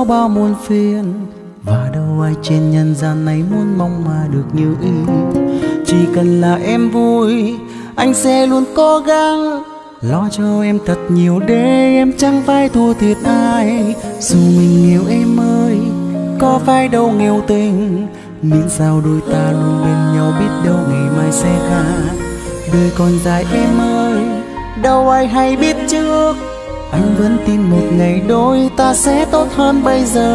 bao muôn phiền, và đâu ai trên nhân gian này muốn mong mà được như ý. Chỉ cần là em vui, anh sẽ luôn cố gắng lo cho em thật nhiều để em chẳng phải thua thiệt ai. Dù mình yêu em ơi, có phải đâu nghèo tình, miễn sao đôi ta luôn bên nhau, biết đâu ngày mai sẽ khác. Đời còn dài em ơi, đâu ai hay biết trước, anh vẫn tin một ngày đôi ta sẽ tốt hơn bây giờ.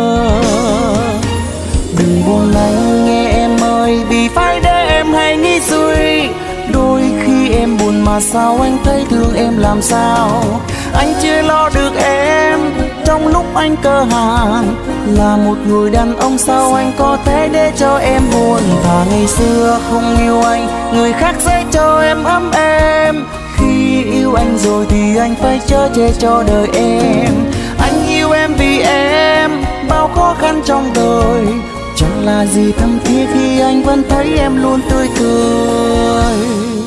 Đừng buồn anh nghe em ơi, vì phải để em hay nghĩ suy. Đôi khi em buồn mà sao anh thấy thương em làm sao. Anh chưa lo được em trong lúc anh cơ hàn, là một người đàn ông sao anh có thể để cho em buồn. Thà ngày xưa không yêu anh, người khác sẽ cho em ấm êm. Khi yêu anh rồi thì anh phải chở che cho đời em. Anh yêu em vì em bao khó khăn trong đời, chẳng là gì thâm thiết khi anh vẫn thấy em luôn tươi cười.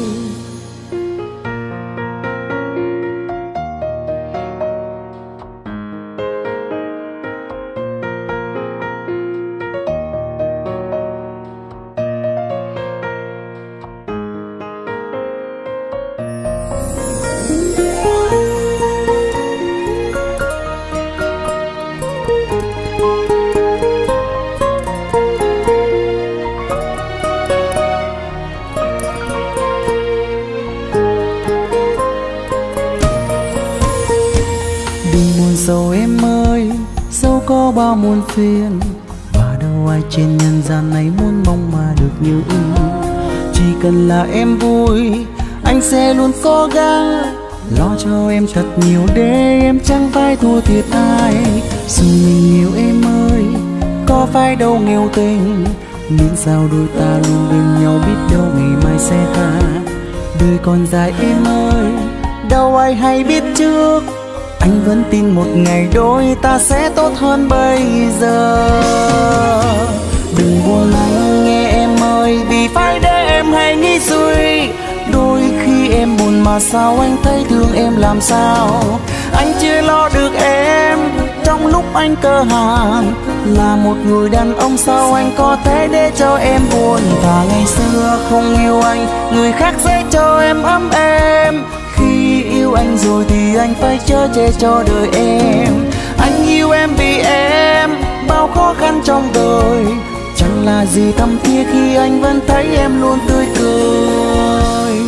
Dẫu em ơi, dẫu có bao muôn phiền, và đâu ai trên nhân gian này muốn mong mà được như ý. Chỉ cần là em vui, anh sẽ luôn cố gắng lo cho em thật nhiều để em chẳng phải thua thiệt ai. Dù mình yêu em ơi, có phải đâu nghèo tình, miễn sao đôi ta luôn bên nhau, biết đâu ngày mai sẽ khác. Đời còn dài em ơi, đâu ai hay biết trước, anh vẫn tin một ngày đôi ta sẽ tốt hơn bây giờ. Đừng buồn anh nghe em ơi, vì phải để em hay nghĩ suy. Đôi khi em buồn mà sao anh thấy thương em làm sao. Anh chưa lo được em trong lúc anh cơ hàn, là một người đàn ông sao anh có thể để cho em buồn. Thà ngày xưa không yêu anh, người khác sẽ cho em ấm êm. Khi yêu anh rồi thì anh phải chở che cho đời em. Anh yêu em vì em bao khó khăn trong đời, chẳng là gì thâm thiết khi anh vẫn thấy em luôn tươi cười.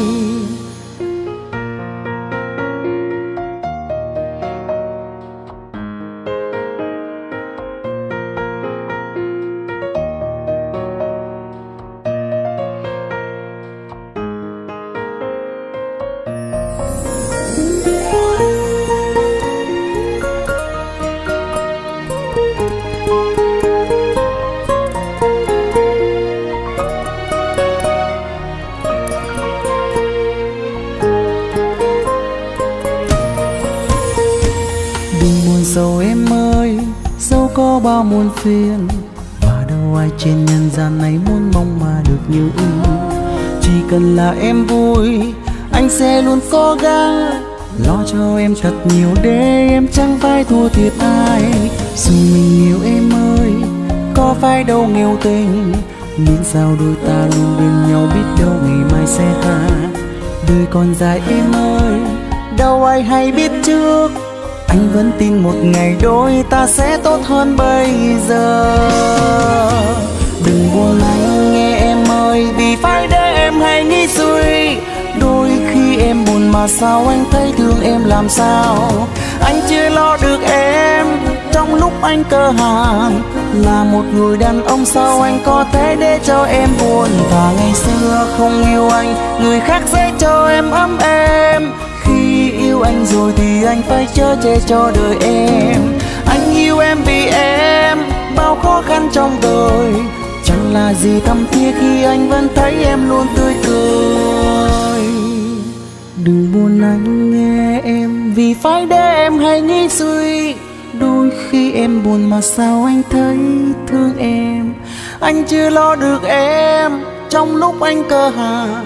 Dẫu em ơi, dẫu có bao muôn phiền, và đâu ai trên nhân gian này muốn mong mà được như ý. Chỉ cần là em vui, anh sẽ luôn cố gắng lo cho em thật nhiều để em chẳng phải thua thiệt ai. Dù mình yêu em ơi, có phải đâu nghèo tình, miễn sao đôi ta luôn bên nhau, biết đâu ngày mai sẽ khác. Đời còn dài em ơi, đâu ai hay biết trước, anh vẫn tin một ngày đôi ta sẽ tốt hơn bây giờ. Đừng buồn anh nghe em ơi, vì phải để em hay nghĩ suy. Đôi khi em buồn mà sao anh thấy thương em làm sao. Anh chưa lo được em trong lúc anh cơ hàn, là một người đàn ông sao anh có thể để cho em buồn. Thà ngày xưa không yêu anh, người khác sẽ cho em ấm êm. Khi yêu anh rồi thì anh phải chở che cho đời em. Anh yêu em vì em bao khó khăn trong đời, chẳng là gì thâm thiết khi anh vẫn thấy em luôn tươi cười. Đừng buồn anh nghe em, vì phải để em hay nghĩ suy. Đôi khi em buồn mà sao anh thấy thương em. Anh chưa lo được em trong lúc anh cơ hàn,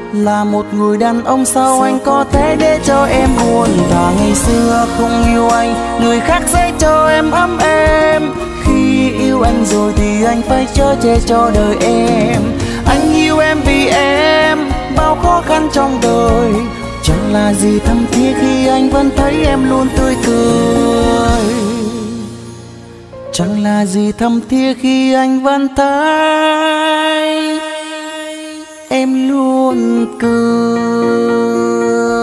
Là một người đàn ông sao anh có thể để cho em buồn? Thà ngày xưa không yêu anh, người khác sẽ cho em ấm êm. Khi yêu anh rồi thì anh phải chở che cho đời em. Anh yêu em vì em bao khó khăn trong đời. Chẳng là gì thâm thiết khi anh vẫn thấy em luôn tươi cười. Chẳng là gì thâm thiết khi anh vẫn thấy em luôn cười.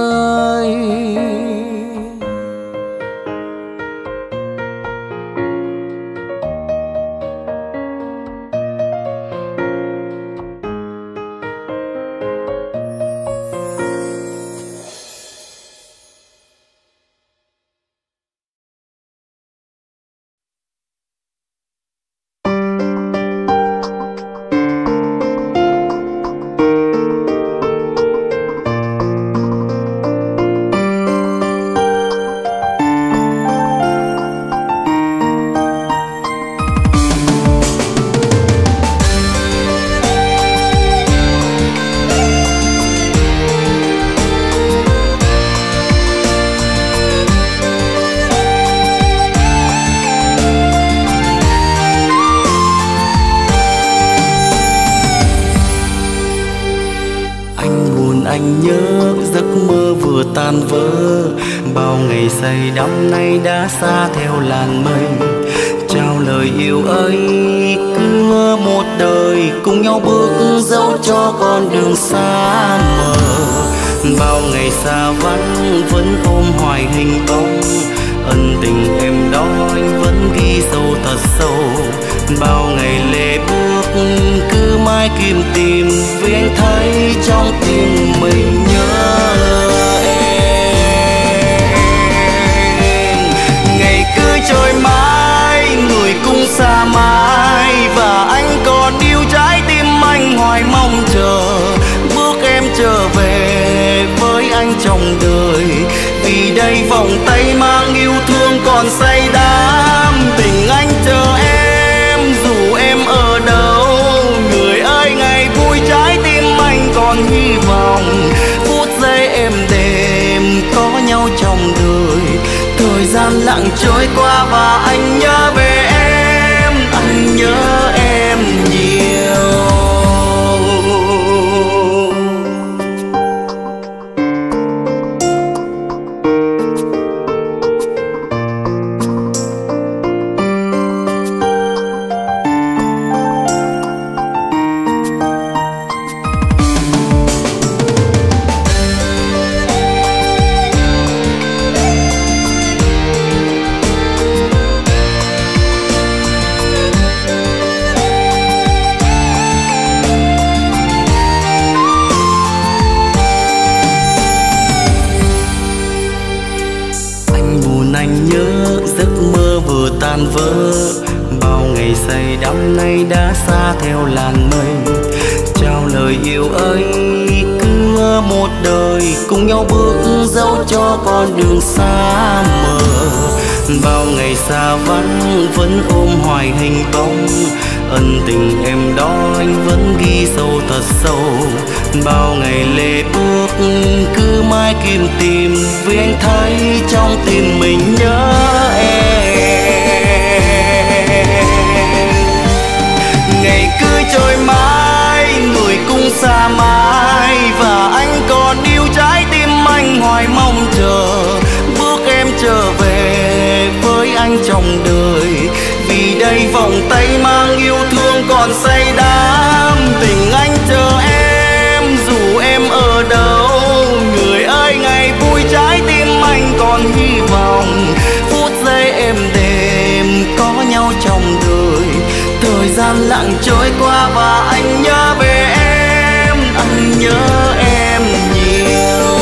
Anh nhớ giấc mơ vừa tan vỡ, bao ngày say đắm nay đã xa theo làn mây. Trao lời yêu ấy cứ ngỡ một đời, cùng nhau bước dẫu cho con đường xa mờ. Bao ngày xa vắng vẫn ôm hoài hình bóng, ân tình em đó anh vẫn ghi sâu thật sâu. Bao ngày lệ bước cứ mãi kiếm tìm, vì anh thấy trong tim mình nhớ em. Ngày cứ trôi mãi, người cũng xa mãi, và anh còn yêu trái tim anh hoài mong chờ. Bước em trở về với anh trong đời, vì đây vòng tay mang yêu thương còn say đắm. Tình anh chờ em dù em ở đâu, người ơi ngày vui trái tim anh còn hy vọng. Phút giây êm đềm có nhau trong đời, thời gian lặng trôi qua và anh nhớ về em, anh nhớ em nhiều. Tan vỡ, bao ngày say đắm nay đã xa theo làn mây. Trao lời yêu ấy cứ ngỡ một đời, cùng nhau bước dẫu cho con đường xa mờ. Bao ngày xa vắng vẫn ôm hoài hình bóng, ân tình em đó anh vẫn ghi sâu thật sâu. Bao ngày lệ bước cứ mãi kiếm tìm, vì anh thấy trong tim mình nhớ em. Ngày cứ trôi mãi, người cũng xa mãi, và anh còn yêu trái tim anh hoài mong chờ. Bước em trở về với anh trong đời, vì đây vòng tay mang yêu thương còn say đắm. Tình anh chờ em dù em ở đâu, người ơi ngày vui trái tim anh còn hy vọng. Phút giây êm đềm có nhau trong đời, thời gian lặng trôi qua và anh nhớ về em, anh nhớ em nhiều.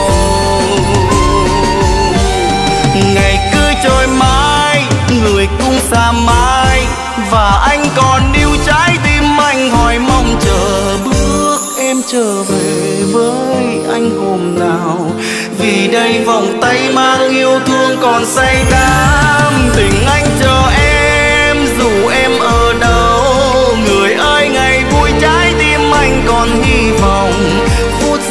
Ngày cứ trôi mãi, người cũng xa mãi, và anh còn yêu trái tim anh hoài mong chờ. Bước em trở về với anh hôm nào, vì đây vòng tay mang yêu thương còn say đắm. Tình anh chờ em dù em ở đâu, người ơi ngày vui trái tim anh còn hy vọng. Phút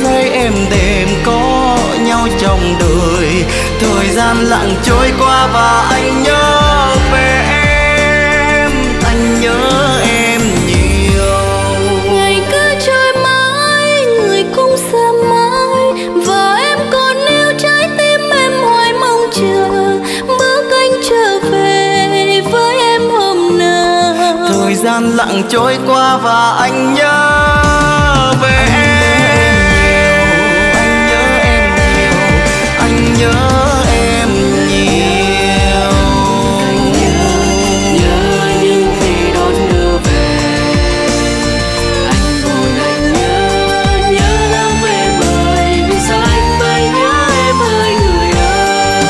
lặng trôi qua và anh nhớ về em. Anh nhớ em nhiều, anh nhớ em nhiều. Anh nhớ những khi đón đưa về. Anh buồn anh nhớ lắm em ơi. Vì sao anh phải nhớ em ơi người ơi.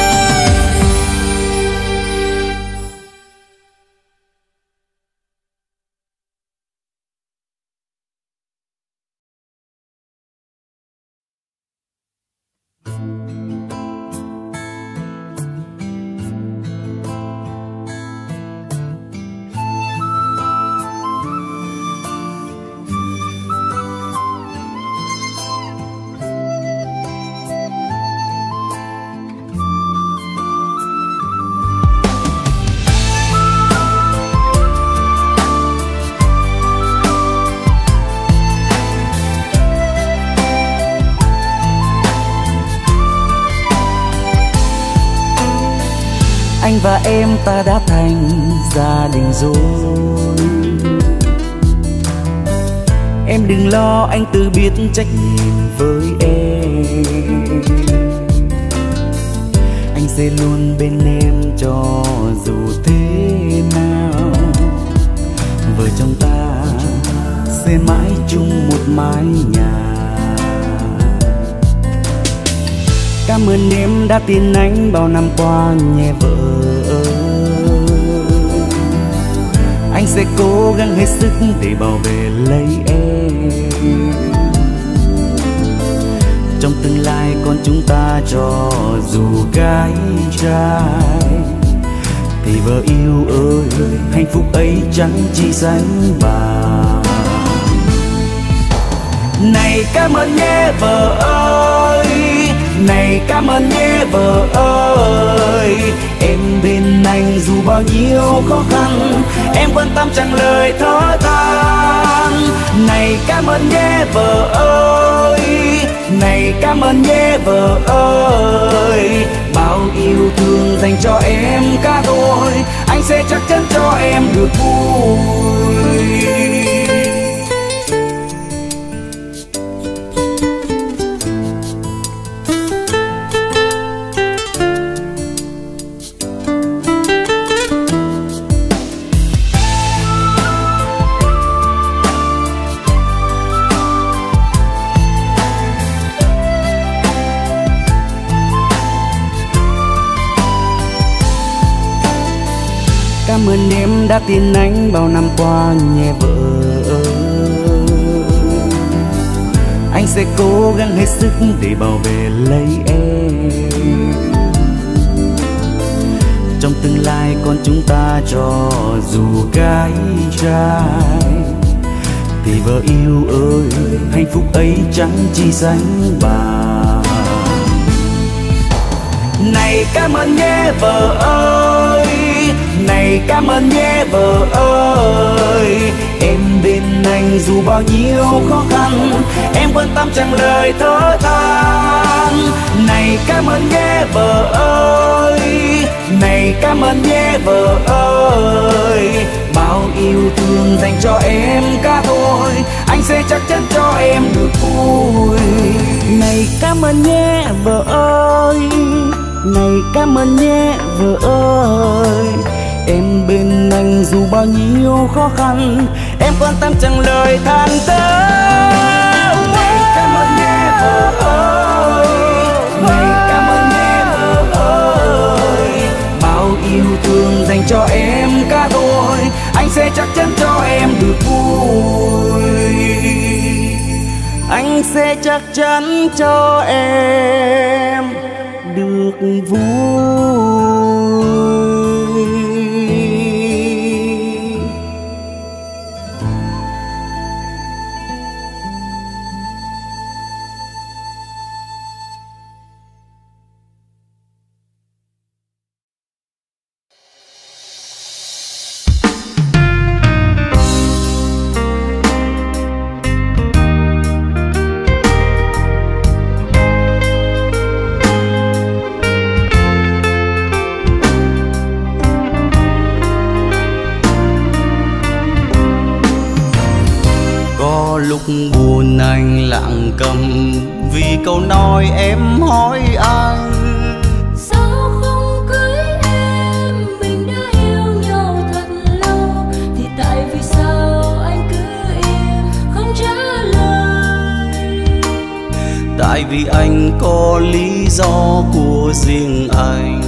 Anh và em ta đã thành gia đình rồi. Em đừng lo, anh tự biết trách nhiệm với em. Anh sẽ luôn bên em cho dù thế nào. Vợ chồng ta sẽ mãi chung một mái nhà. Cảm ơn em đã tin anh bao năm qua nhé vợ ơi. Anh sẽ cố gắng hết sức để bảo vệ lấy em. Trong tương lai con chúng ta cho dù gái trai thì vợ yêu ơi, hạnh phúc ấy chẳng chỉ sánh bằng. Này cảm ơn nhé vợ ơi, này cảm ơn nhé vợ ơi. Em bên anh dù bao nhiêu khó khăn, em quan tâm chẳng lời thở than. Này cảm ơn nhé vợ ơi, này cảm ơn nhé vợ ơi. Bao yêu thương dành cho em cả thôi, anh sẽ chắc chắn cho em được vui. Cảm ơn em đã tin anh bao năm qua nhé vợ ơi. Anh sẽ cố gắng hết sức để bảo vệ lấy em. Trong tương lai con chúng ta cho dù gái trai thì vợ yêu ơi, hạnh phúc ấy chẳng chỉ sánh bằng. Này cảm ơn nhé vợ ơi, này cảm ơn nhé vợ ơi. Em bên anh dù bao nhiêu khó khăn, em quan tâm chẳng lời thở than. Này cảm ơn nhé vợ ơi, này cảm ơn nhé vợ ơi. Bao yêu thương dành cho em cả thôi, anh sẽ chắc chắn cho em được vui. Này cảm ơn nhé vợ ơi, này cảm ơn nhé vợ ơi. Em bên anh dù bao nhiêu khó khăn, em quan tâm chẳng lời than thở. Này cảm ơn nhé vợ ơi, này cảm ơn nhé vợ ơi. Bao yêu thương dành cho em cả thôi, anh sẽ chắc chắn cho em được vui. Anh sẽ chắc chắn cho em được vui. Có lúc buồn anh lặng câm vì câu nói em hỏi anh. Sao không cưới em, mình đã yêu nhau thật lâu, thì tại vì sao anh cứ im không trả lời? Tại vì anh có lý do của riêng anh.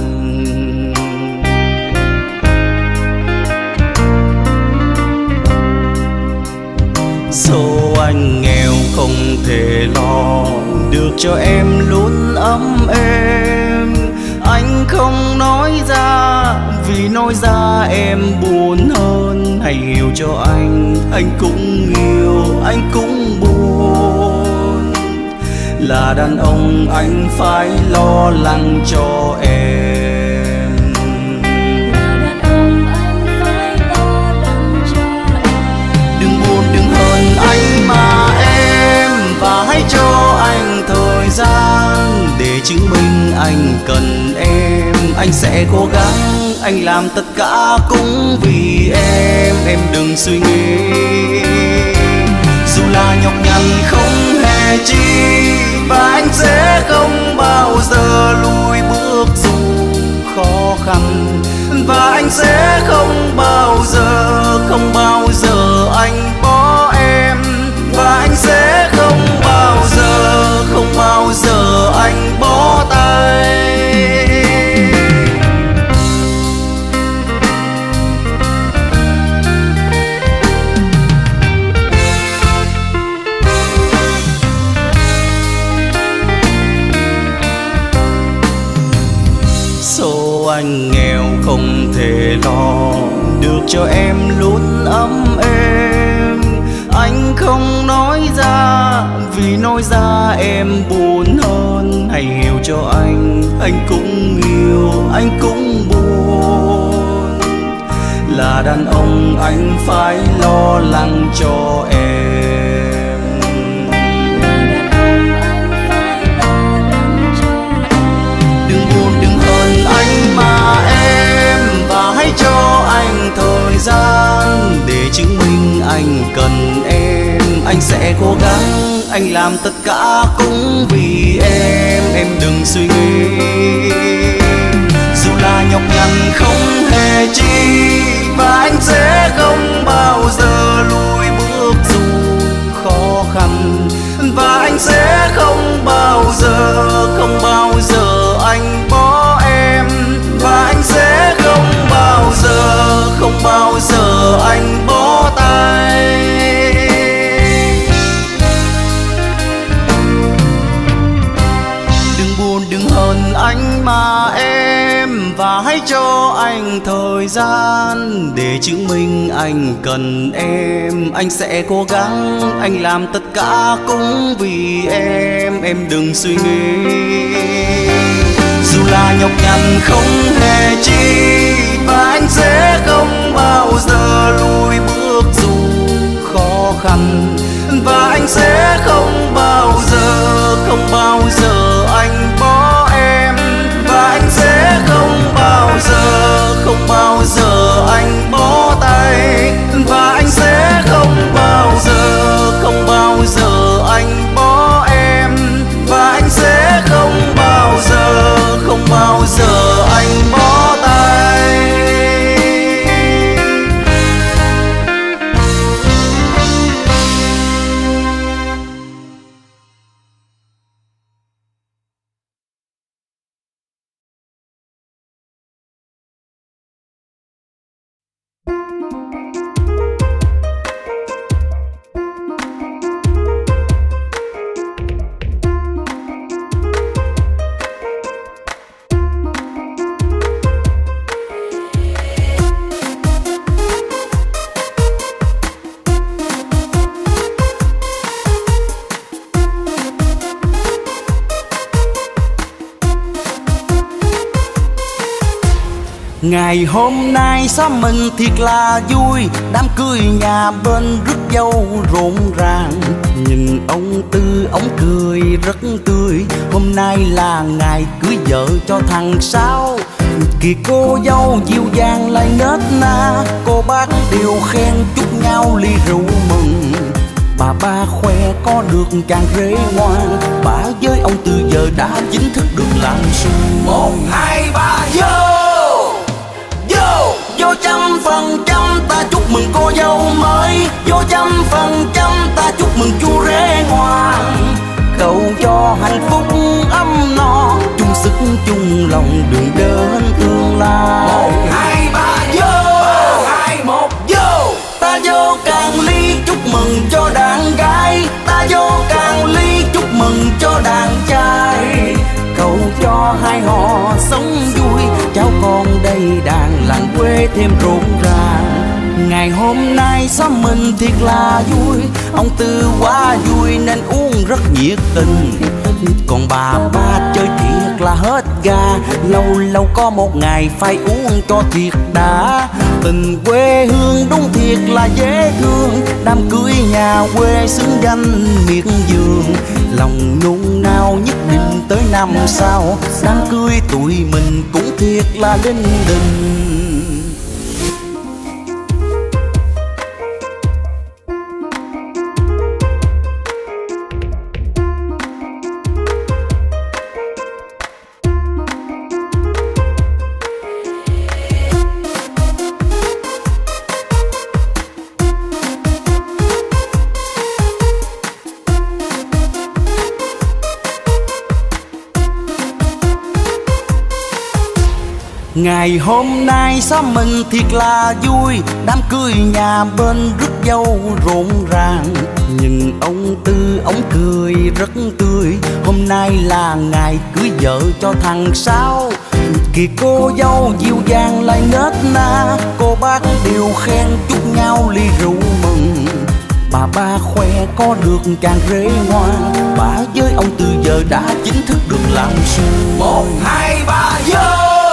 Số anh nghèo không thể lo được cho em luôn ấm êm. Anh không nói ra vì nói ra em buồn hơn. Hãy hiểu cho anh cũng yêu, anh cũng buồn. Là đàn ông anh phải lo lắng cho em. Là đàn ông anh phải lo lắng cho em. Đừng buồn đừng hờn anh mà em, và hãy cho anh thời gian để chứng minh anh cần em. Anh sẽ cố gắng, anh làm tất cả cũng vì em đừng suy nghĩ. Dù là nhọc nhằn không hề chi, và anh sẽ không bao giờ lùi bước dù khó khăn. Và anh sẽ không bao giờ anh bỏ em. Và anh sẽ không bao giờ anh bỏ tay. Số anh nghèo không thể lo được cho em luôn ấm êm. Anh không nói ra vì nói ra em buồn hơn. Hãy hiểu cho anh cũng yêu, anh cũng buồn. Là đàn ông anh phải lo lắng cho em. Là đàn ông anh phải lo lắng cho em. Đừng buồn đừng hờn anh mà em, và hãy cho anh thời gian để chứng minh anh cần em. Anh sẽ cố gắng, anh làm tất cả cũng vì em đừng suy nghĩ. Dù là nhọc nhằn không hề chi, và anh sẽ không bao giờ lùi bước dù khó khăn. Và anh sẽ không bao giờ anh bỏ em. Và anh sẽ không bao giờ anh bỏ tay. Đừng buồn đừng hờn anh mà em, và hãy cho anh thời gian để chứng minh anh cần em. Anh sẽ cố gắng, anh làm tất cả cũng vì em đừng suy nghĩ. Dù là nhọc nhằn không hề chi, và anh sẽ không bao giờ lùi bước dù khó khăn. Và anh sẽ không bao giờ anh bỏ em. Và anh sẽ không bao giờ anh bỏ tay. Và anh sẽ không bao giờ anh bỏ em. Và anh sẽ không bao giờ anh bỏ tay. Ngày hôm nay xóm mình thiệt là vui, đám cưới nhà bên rước dâu rộn ràng. Nhìn ông Tư ông cười rất tươi, hôm nay là ngày cưới vợ cho thằng Sáu. Kìa cô dâu dịu dàng lại nết na, cô bác đều khen chúc nhau ly rượu mừng. Bà ba khoe có được càng rễ ngoan. Bà với ông từ giờ đã chính thức được làm sư. 1, 2, 3 vô 100% ta chúc mừng cô dâu mới. Vô 100% ta chúc mừng chú rể ngoan. Cầu cho hạnh phúc ấm no, chung sức chung lòng đường đến tương lai. 1, 2, 3 vô 2, 1 vô. Ta vô càng ly chúc mừng cho đàn gái, ta vô càng ly chúc mừng cho đàn trai. Cầu cho hai họ sống vui, cháu con đây đàn làng quê thêm rộn ràng. Ngày hôm nay xóm mình thiệt là vui, ông Tư quá vui nên uống rất nhiệt tình. Còn bà ba chơi thiệt là hết ga, lâu lâu có một ngày phải uống cho thiệt đã. Tình quê hương đúng thiệt là dễ thương, đám cưới nhà quê xứng danh miệt vườn. Lòng nôn nao nhất định tới năm sau, đám cưới tụi mình cũng thiệt là linh đình. Ngày hôm nay xóm mình thiệt là vui, đám cưới nhà bên rước dâu rộn ràng. Nhưng ông Tư ông cười rất tươi, hôm nay là ngày cưới vợ cho thằng Sáu. Kìa cô dâu dịu dàng lại nết na, cô bác đều khen chúc nhau ly rượu mừng. Bà ba khoe có được càng rể ngoan, bà với ông Tư giờ đã chính thức được làm sư. 1, 2, 3 vô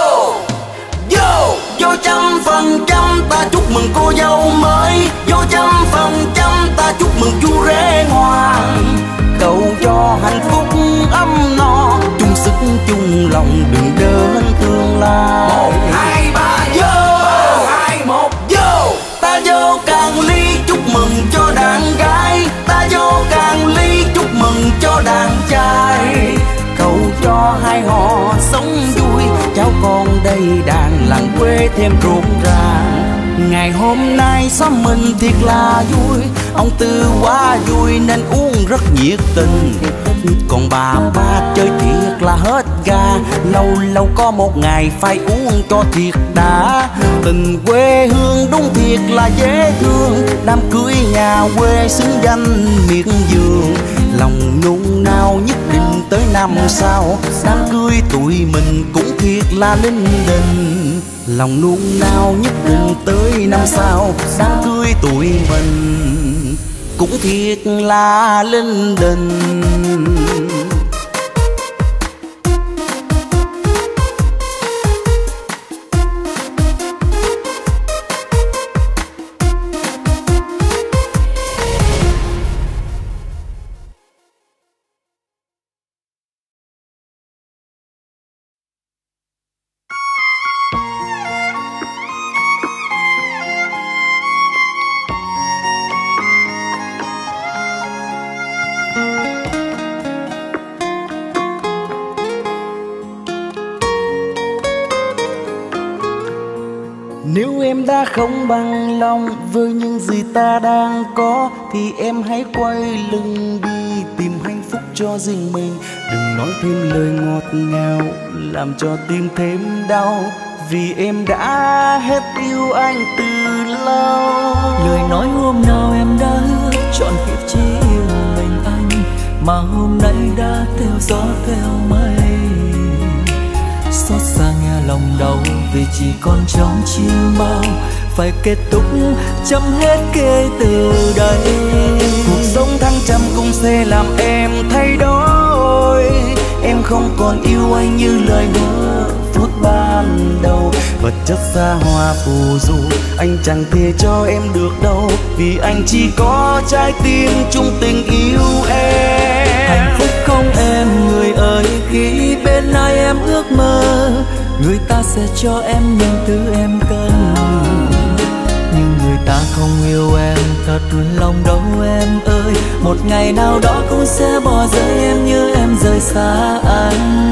100% ta chúc mừng cô dâu mới. Vô 100% ta chúc mừng chú rể ngoan. Cầu cho hạnh phúc ấm no, chung sức chung lòng đường đến tương lai. 1, 2, 3 vô 2, 1 vô. Ta vô càng ly chúc mừng cho đàn gái, ta vô càng ly chúc mừng cho đàn trai. Cầu cho hai họ sống vui, cháu con đây đàn làng quê thêm rộn ràng. Ngày hôm nay xóm mình thiệt là vui, ông Tư quá vui nên uống rất nhiệt tình. Còn bà ba chơi thiệt là hết ga, lâu lâu có một ngày phải uống cho thiệt đã. Tình quê hương đúng thiệt là dễ thương, đám cưới nhà quê xứng danh miệt vườn. Lòng nôn nao nhất định tới năm sau, đám cưới tụi mình cũng thiệt là linh đình. Lòng nôn nao nhất định tới năm sau, đám cưới tụi mình cũng thiệt là linh đình. Nếu em đã không bằng lòng với những gì ta đang có, thì em hãy quay lưng đi tìm hạnh phúc cho riêng mình. Đừng nói thêm lời ngọt ngào làm cho tim thêm đau, vì em đã hết yêu anh từ lâu. Lời nói hôm nào em đã hứa trọn kiếp chỉ yêu mình anh, mà hôm nay đã theo gió theo mây. Xót xa nghe lòng đau vì chỉ còn trong chiêm bao, phải kết thúc chấm hết kể từ đây. Cuộc sống thăng trầm cũng sẽ làm em thay đổi, em không còn yêu anh như lời hứa phút ban đầu. Vật chất xa hoa phù du anh chẳng thể cho em được đâu, vì anh chỉ có trái tim chung tình yêu em. Hạnh phúc không em người ơi, khi bên ai em ước mơ, người ta sẽ cho em những thứ em cần, nhưng người ta không yêu em thật lòng đâu em ơi. Một ngày nào đó cũng sẽ bỏ rơi em như em rời xa anh.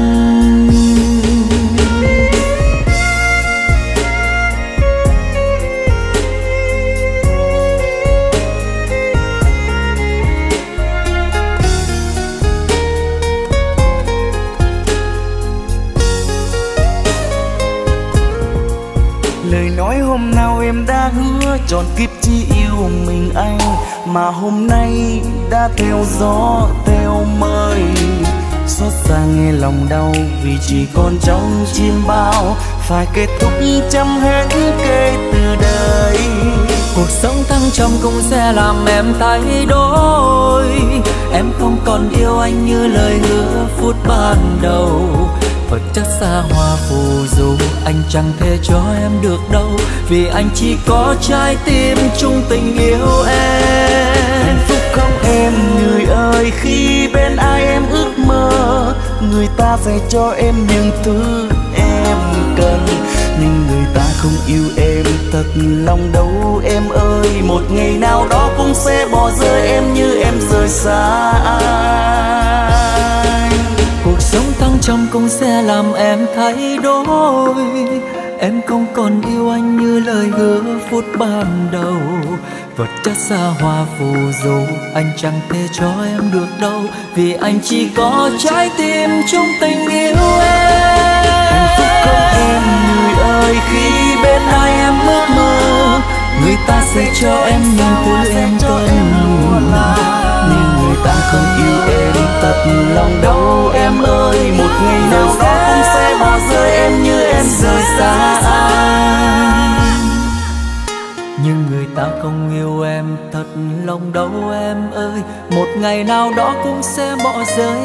Lời nói hôm nào em đã hứa trọn kiếp chỉ yêu mình anh, mà hôm nay đã theo gió theo mây. Xót xa nghe lòng đau vì chỉ còn trong chim bao, phải kết thúc chấm hết kể từ đây. Cuộc sống thăng trầm cũng sẽ làm em thay đổi. Em không còn yêu anh như lời hứa phút ban đầu. Vật chất xa hoa phù du anh chẳng thể cho em được đâu, vì anh chỉ có trái tim chung tình yêu em. Hạnh phúc không em người ơi, khi bên ai em ước mơ, người ta sẽ cho em những thứ em cần, nhưng người ta không yêu em thật lòng đâu em ơi. Một ngày nào đó cũng sẽ bỏ rơi em như em rời xa anh. Cuộc sống thăng trầm cũng sẽ làm em thay đổi. Em không còn yêu anh như lời hứa phút ban đầu. Vật chất xa hoa phù du anh chẳng thể cho em được đâu, vì anh chỉ có trái tim chung tình yêu em. Hạnh phúc không em người ơi, khi bên ai em ước mơ, người ta sẽ cho em những thứ em cần, nhưng người ta không yêu em thật lòng đâu em ơi. Một ngày nào đó cũng sẽ bỏ rơi em như em rời xa anh. Nhưng người ta không yêu em thật lòng đâu em ơi. Một ngày nào đó cũng sẽ bỏ rơi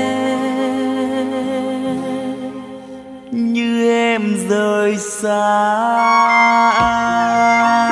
em như em rời xa anh.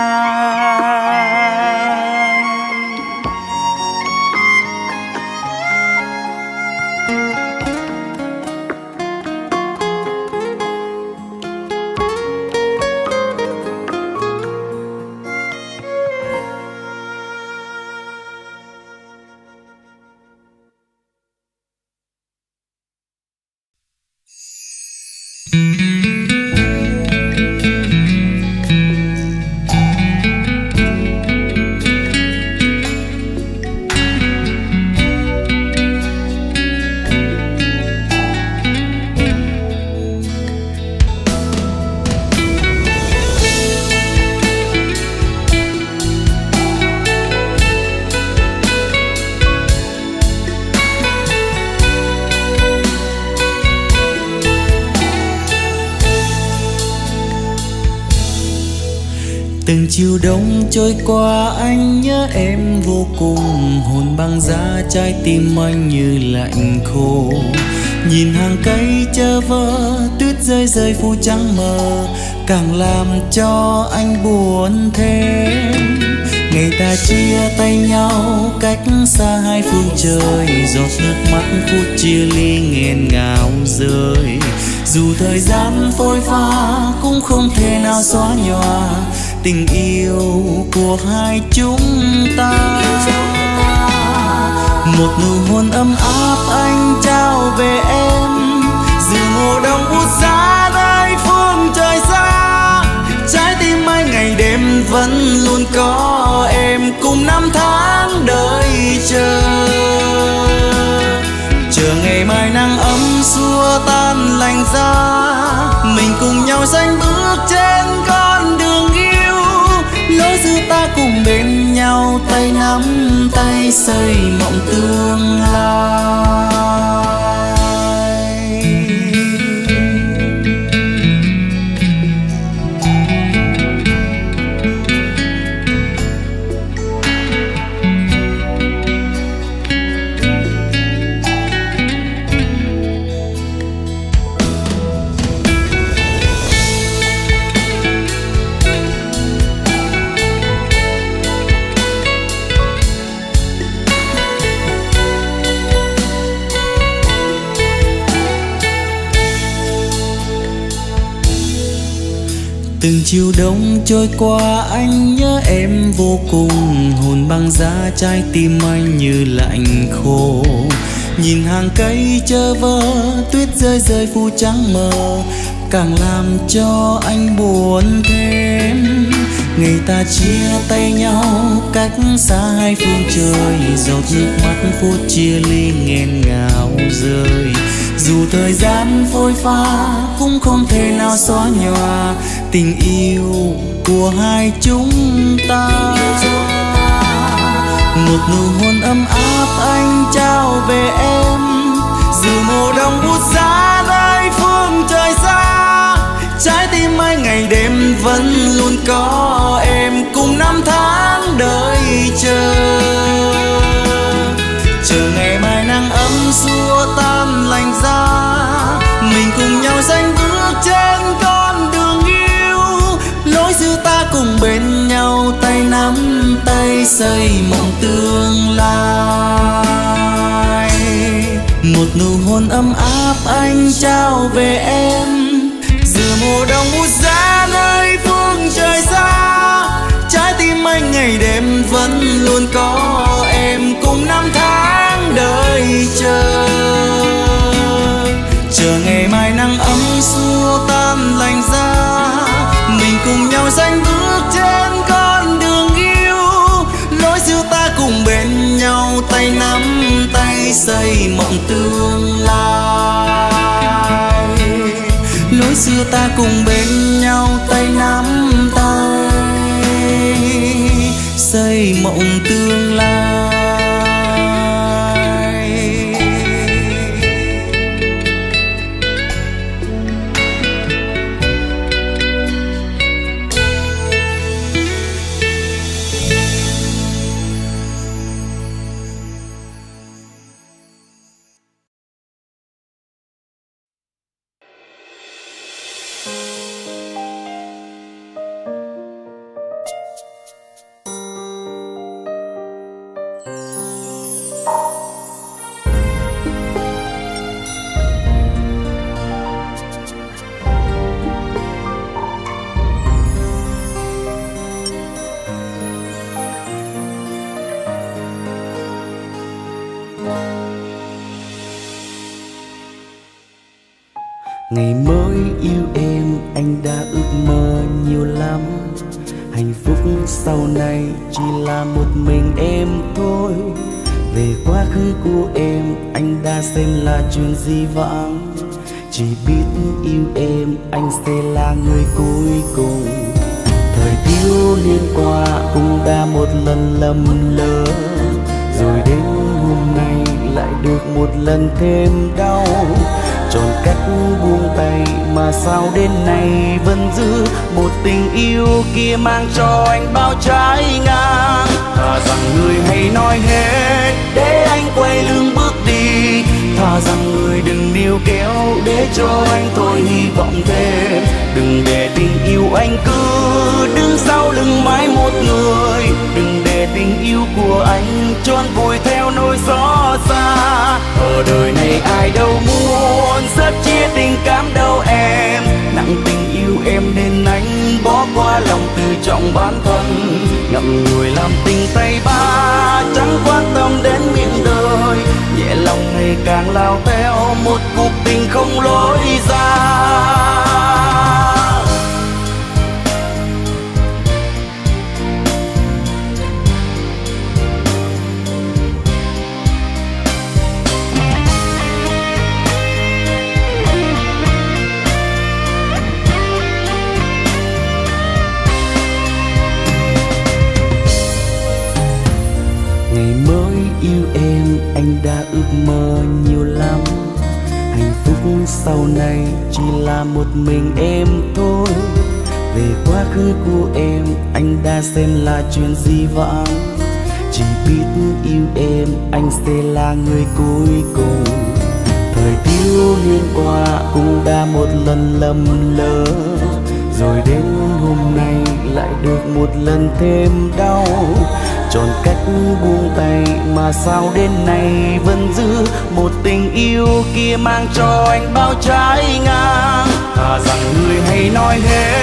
Từng chiều đông trôi qua anh nhớ em vô cùng, hồn băng giá trái tim anh như lạnh khô. Nhìn hàng cây chơ vơ tuyết rơi rơi phủ trắng mờ, càng làm cho anh buồn thêm. Ngày ta chia tay nhau cách xa hai phương trời, giọt nước mắt phút chia ly nghẹn ngào rơi. Dù thời gian phôi pha cũng không thể nào xóa nhòa tình yêu của hai chúng ta. Một nụ hôn ấm áp anh trao về em, dù mùa đông buốt giá nơi phương trời xa. Trái tim anh ngày đêm vẫn luôn có em, cùng năm tháng đợi chờ. Chờ ngày mai nắng ấm xua tan lạnh giá, mình cùng nhau sánh bước trên con đường yêu. Lối giữa ta cùng bên nhau, tay nắm tay xây mộng tương lai. Từng chiều đông trôi qua anh nhớ em vô cùng, hồn băng giá trái tim anh như lạnh khô. Nhìn hàng cây chơ vơ, tuyết rơi rơi phủ trắng mờ, càng làm cho anh buồn thêm. Ngày ta chia tay nhau cách xa hai phương trời, giọt nước mắt phút chia ly nghẹn ngào rơi. Dù thời gian phôi pha cũng không thể nào xóa nhòa tình yêu của hai chúng ta. Một nụ hôn ấm áp anh trao về em, dù mùa đông buốt giá nơi phương trời xa, trái tim anh ngày đêm vẫn luôn có em, cùng năm tháng đợi chờ. Chờ ngày mai nắng ấm xua tan lạnh giá, mình cùng nhau sánh bước trên con đường yêu. Lối xưa ta cùng bên nhau, tay nắm tay xây mộng tương lai. Một nụ hôn ấm áp anh trao về em, dù mùa đông buốt giá nơi phương trời xa, trái tim anh ngày đêm vẫn luôn có em, cùng năm tháng đợi chờ. Chờ ngày mai nắng ấm xua tan lạnh giá, mình cùng nhau sánh bước trên con đường yêu. Lối xưa ta cùng bên nhau, tay nắm tay xây mộng tương lai. Lối xưa ta cùng bên nhau, tay nắm tay xây mộng tương lai. Ngày mới yêu em anh đã ước mơ nhiều lắm, hạnh phúc sau này chỉ là một mình em thôi. Về quá khứ của em anh đã xem là chuyện dĩ vãng, chỉ biết yêu em anh sẽ là người cuối cùng. Thời thiếu niên qua cũng đã một lần lầm lỡ, rồi đến hôm nay lại được một lần thêm đau. Chọn cách buông tay mà sao đến nay vẫn giữ một tình yêu kia mang cho anh bao trái ngang. Thà rằng người hãy nói hết để anh quay lưng bước đi, thà rằng người đừng níu kéo để cho anh thôi hy vọng thêm. Đừng để tình yêu anh cứ đứng sau lưng mãi một người, đừng để tình yêu của anh trôn vùi theo nỗi xót xa. Ở đời này ai đâu muốn sớt chia tình cảm đâu em, nặng tình yêu em nên anh bỏ qua lòng tự trọng bản thân. Ngậm ngùi làm tình tay ba chẳng quan tâm đến miệng đời, nhẹ lòng ngày càng lao theo một cuộc tình không lối ra. Yêu em anh đã ước mơ nhiều lắm, hạnh phúc sau này chỉ là một mình em thôi. Về quá khứ của em anh đã xem là chuyện dĩ vãng, chỉ biết yêu em anh sẽ là người cuối cùng. Thời thiếu niên qua cũng đã một lần lầm lỡ, rồi đến hôm nay lại được một lần thêm đau. Chọn cách buông tay mà sao đến nay vẫn giữ một tình yêu kia mang cho anh bao trái ngang. Thà rằng người hãy nói hết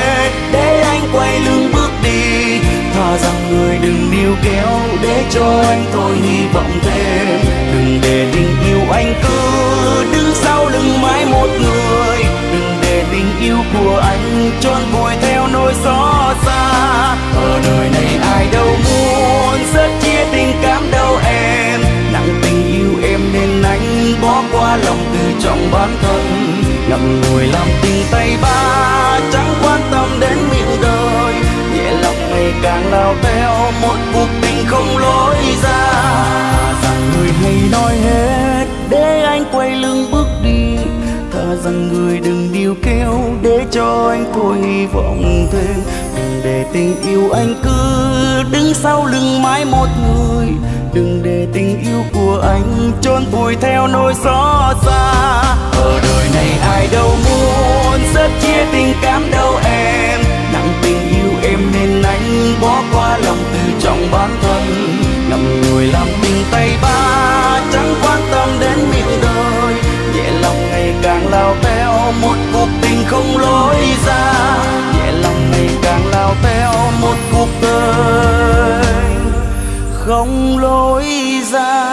để anh quay lưng bước đi. Thà rằng người đừng níu kéo để cho anh thôi hy vọng thêm. Đừng để tình yêu anh cứ đứng sau lưng mãi một người. Đừng để tình yêu của anh chôn vùi theo nỗi xót xa. Ở đời này ai đâu muốn rất chia tình cảm đâu em. Nặng tình yêu em nên anh bỏ qua lòng tự trọng bản thân. Ngậm ngùi làm tình tay ba chẳng quan tâm đến miệng đời. Nhẹ lòng ngày càng lao theo một cuộc tình không lối ra. Rằng người hay nói hết để anh quay lưng bước đi. Thà rằng người đừng níu kéo để cho anh thôi hy vọng thêm. Đừng để tình yêu anh cứ đứng sau lưng mãi một người. Đừng để tình yêu của anh chôn vùi theo nỗi xót xa. Ở đời này ai đâu muốn rất chia tình cảm đâu em. Nặng tình yêu em nên anh bỏ qua lòng tự trọng bản thân. Ngậm ngùi làm tình tay ba chẳng quan tâm đến miệng đời. Nhẹ lòng ngày càng lao theo một cuộc tình không lối ra. Nhẹ lòng ngày càng lao theo một cuộc đời không lối ra.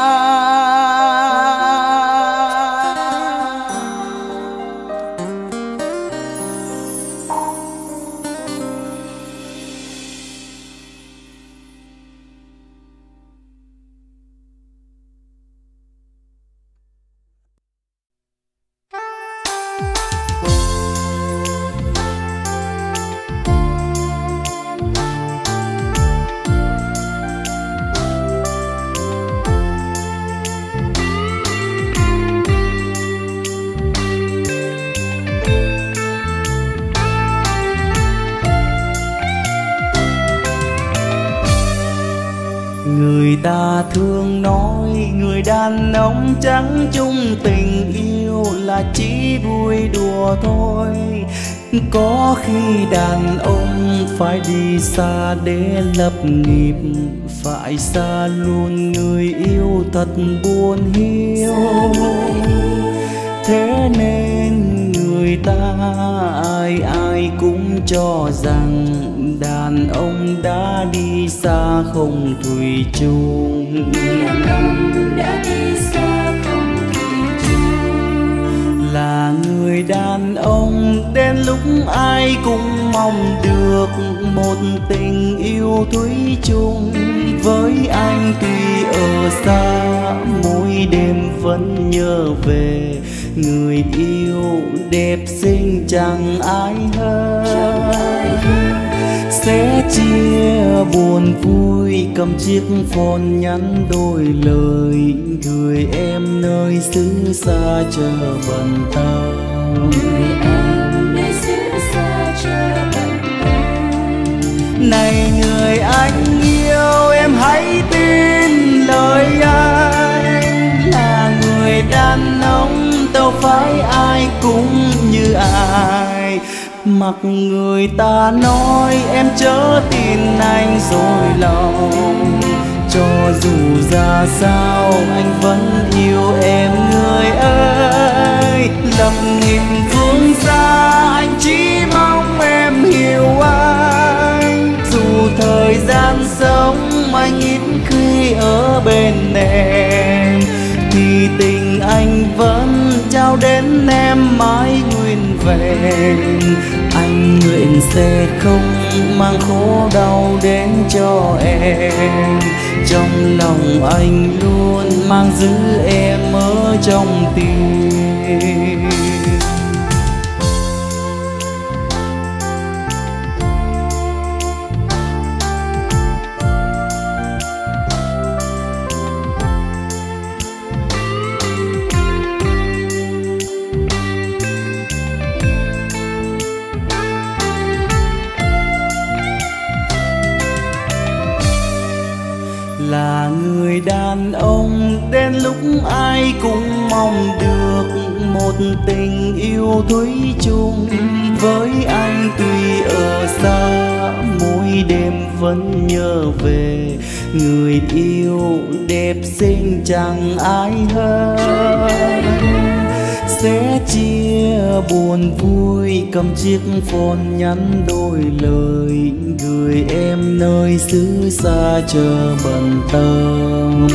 Người ta thường nói người đàn ông chẳng chung tình yêu là chỉ vui đùa thôi. Có khi đàn ông phải đi xa để lập nghiệp, phải xa luôn người yêu thật buồn hiu. Thế nên người ta ai ai cũng cho rằng đàn ông đã đi xa không thủy chung. Đàn ông đã đi xa không thủy chung. Là người đàn ông đến lúc ai cũng mong được một tình yêu thủy chung. Với anh tuy ở xa mỗi đêm vẫn nhớ về người yêu đẹp xinh chẳng ai hơn. Sẽ chia buồn vui cầm chiếc phone nhắn đôi lời. Gửi em nơi xứ xa chờ bận tâm. Người em nơi xứ xa chờ bận tâm. Này người anh yêu em hãy tin lời anh. Là người đàn ông đâu phải ai cũng như ai. Mặc người ta nói em chớ tin anh dối lòng. Cho dù ra sao anh vẫn yêu em người ơi. Lập nghiệp phương xa anh chỉ mong em hiểu anh. Dù thời gian sống anh ít khi ở bên em, thì tình anh vẫn trao đến em mãi nguyên vẹn. Anh nguyện sẽ không mang khổ đau đến cho em. Trong lòng anh luôn mang giữ em ở trong tim. Là người đàn ông đến lúc ai cũng mong được một tình yêu thủy chung. Với anh tuy ở xa mỗi đêm vẫn nhớ về người yêu đẹp xinh chẳng ai hơn. sẽ chia buồn vui, cầm chiếc phone nhắn đôi lời gửi em nơi xứ xa chờ bận tâm.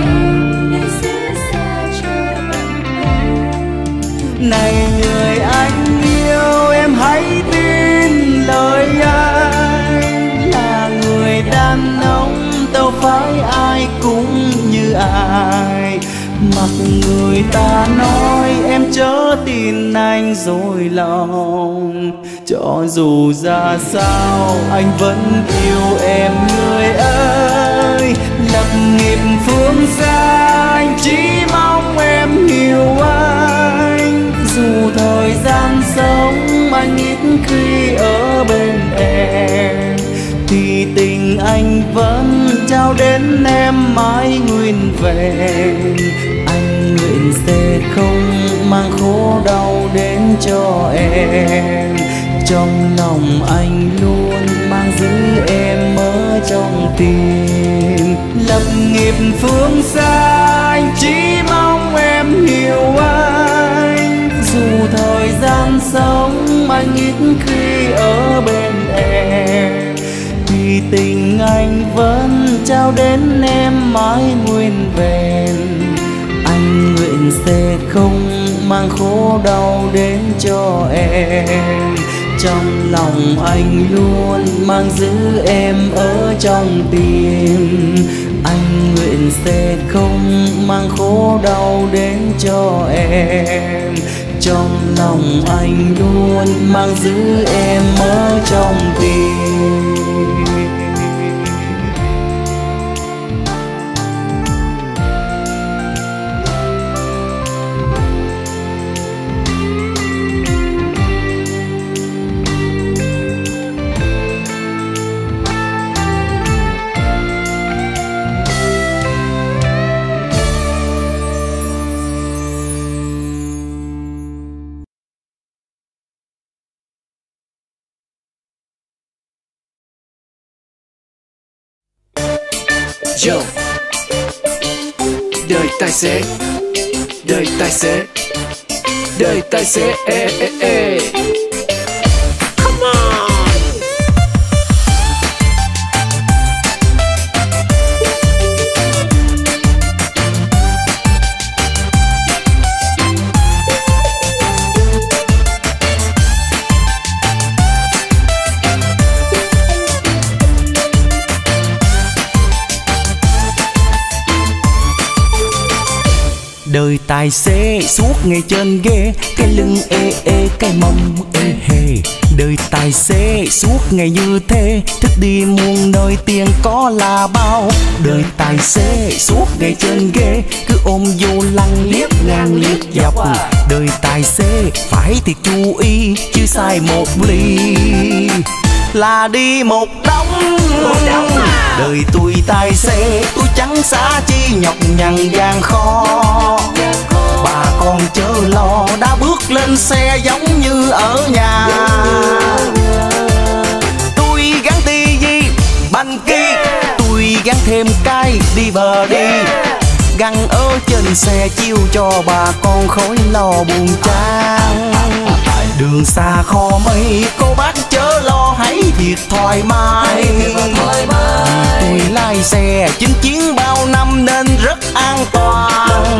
Này người anh yêu, em hãy tin lời anh, là người đàn ông đâu phải ai cũng như ai. Mặc người ta nói em chớ tin anh dối lòng, cho dù ra sao anh vẫn yêu em người ơi. Lập nghiệp phương xa anh chỉ mong em hiểu anh, dù thời gian sống anh ít khi ở bên em, thì tình anh vẫn trao đến em mãi nguyên vẹn. Anh nguyện sẽ không mang khổ đau đến cho em, trong lòng anh luôn mang giữ em ở trong tim. Lập nghiệp phương xa anh chỉ mong em hiểu anh, dù thời gian sống anh ít khi ở bên em, thì tình anh vẫn trao đến em mãi nguyên vẹn. Anh nguyện sẽ không mang khổ đau đến cho em, trong lòng anh luôn mang giữ em ở trong tim. Anh nguyện sẽ không mang khổ đau đến cho em, trong lòng anh luôn mang giữ em ở trong tim. Yo, đời tài xế, đời tài xế, đời tài xế, ê, ê, ê. Come on. Đời tài xế suốt ngày trên ghế, cái lưng ê ê cái mông ê hề. Đời tài xế suốt ngày như thế, thích đi muôn nơi tiền có là bao. Đời tài xế suốt ngày trên ghế, cứ ôm vô lăng liếc ngang liếc dọc. Đời tài xế phải thiệt chú ý, chứ sai một ly là đi một đống. Đời tôi tài xế, tôi chẳng xá chi nhọc nhằn gian khó. Bà con chớ lo, đã bước lên xe giống như ở nhà. Tôi gắn tivi banh kia, tôi gắn thêm cái DVD, gắn ở trên xe chiêu cho bà con khỏi lo buồn chán. Đường xa kho mây, cô bác chớ lo hãy thiệt thoải mái. Tôi lái xe chinh chiến bao năm nên rất an toàn.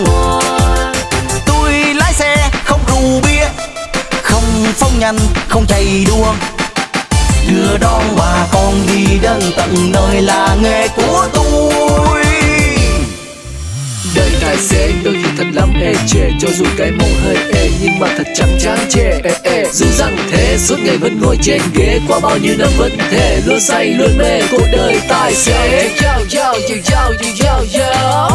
Tôi lái xe không rượu bia, không phóng nhanh, không chạy đua, đưa đón bà con đi đến tận nơi là nghề của tôi. Đời tài xế đôi khi thật lắm ê chề, cho dù cái mông hơi ê nhưng mà thật chẳng chán chê ê ê. Dù rằng thế suốt ngày vẫn ngồi trên ghế, qua bao nhiêu năm vẫn thể luôn say luôn mê cuộc đời tài xế. Yo yo yo yo yo yo yo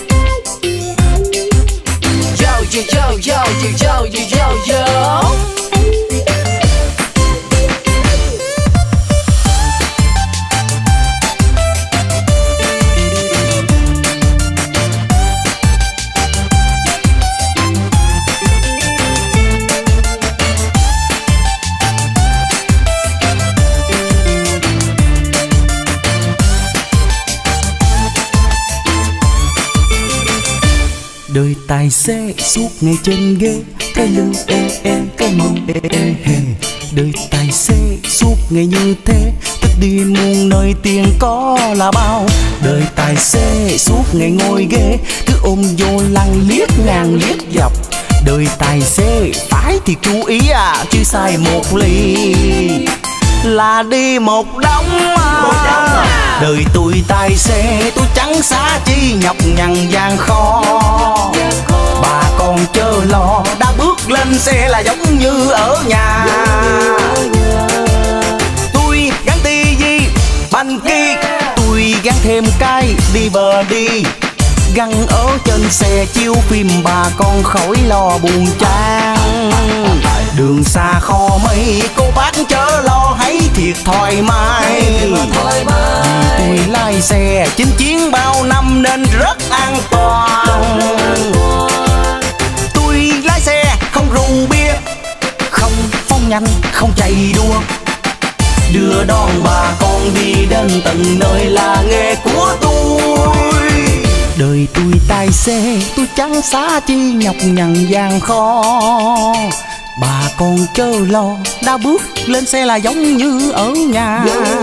yo yo yo yo yo yo yo. Đời tài xế suốt ngày trên ghế, cái lưng cái mông đời tài xế suốt ngày như thế, thích đi muôn nơi tiền có là bao. Đời tài xế suốt ngày ngồi ghế, cứ ôm vô lăng liếc ngang liếc dọc. Đời tài xế phải thì chú ý chứ sai một ly là đi một đống Đời tôi tài xế tôi chẳng xá chi nhọc nhằn gian khó. Bà con chớ lo, đã bước lên xe là giống như ở nhà. Tôi gắn tivi banh kia, tôi gắn thêm cái DVD gắn ở trên xe chiếu phim, bà con khỏi lo buồn chán. Đường xa kho mây, cô bác chớ lo hãy thiệt thoải mái. Vì tôi lái xe chinh chiến bao năm nên rất an toàn. Tôi lái xe không rượu bia, không phóng nhanh, không chạy đua, đưa đón bà con đi đến tận nơi là nghề của tôi. Đời tôi tài xế tôi chẳng xá chi nhọc nhằn gian khó. Bà con chớ lo, đã bước lên xe là giống như ở nhà.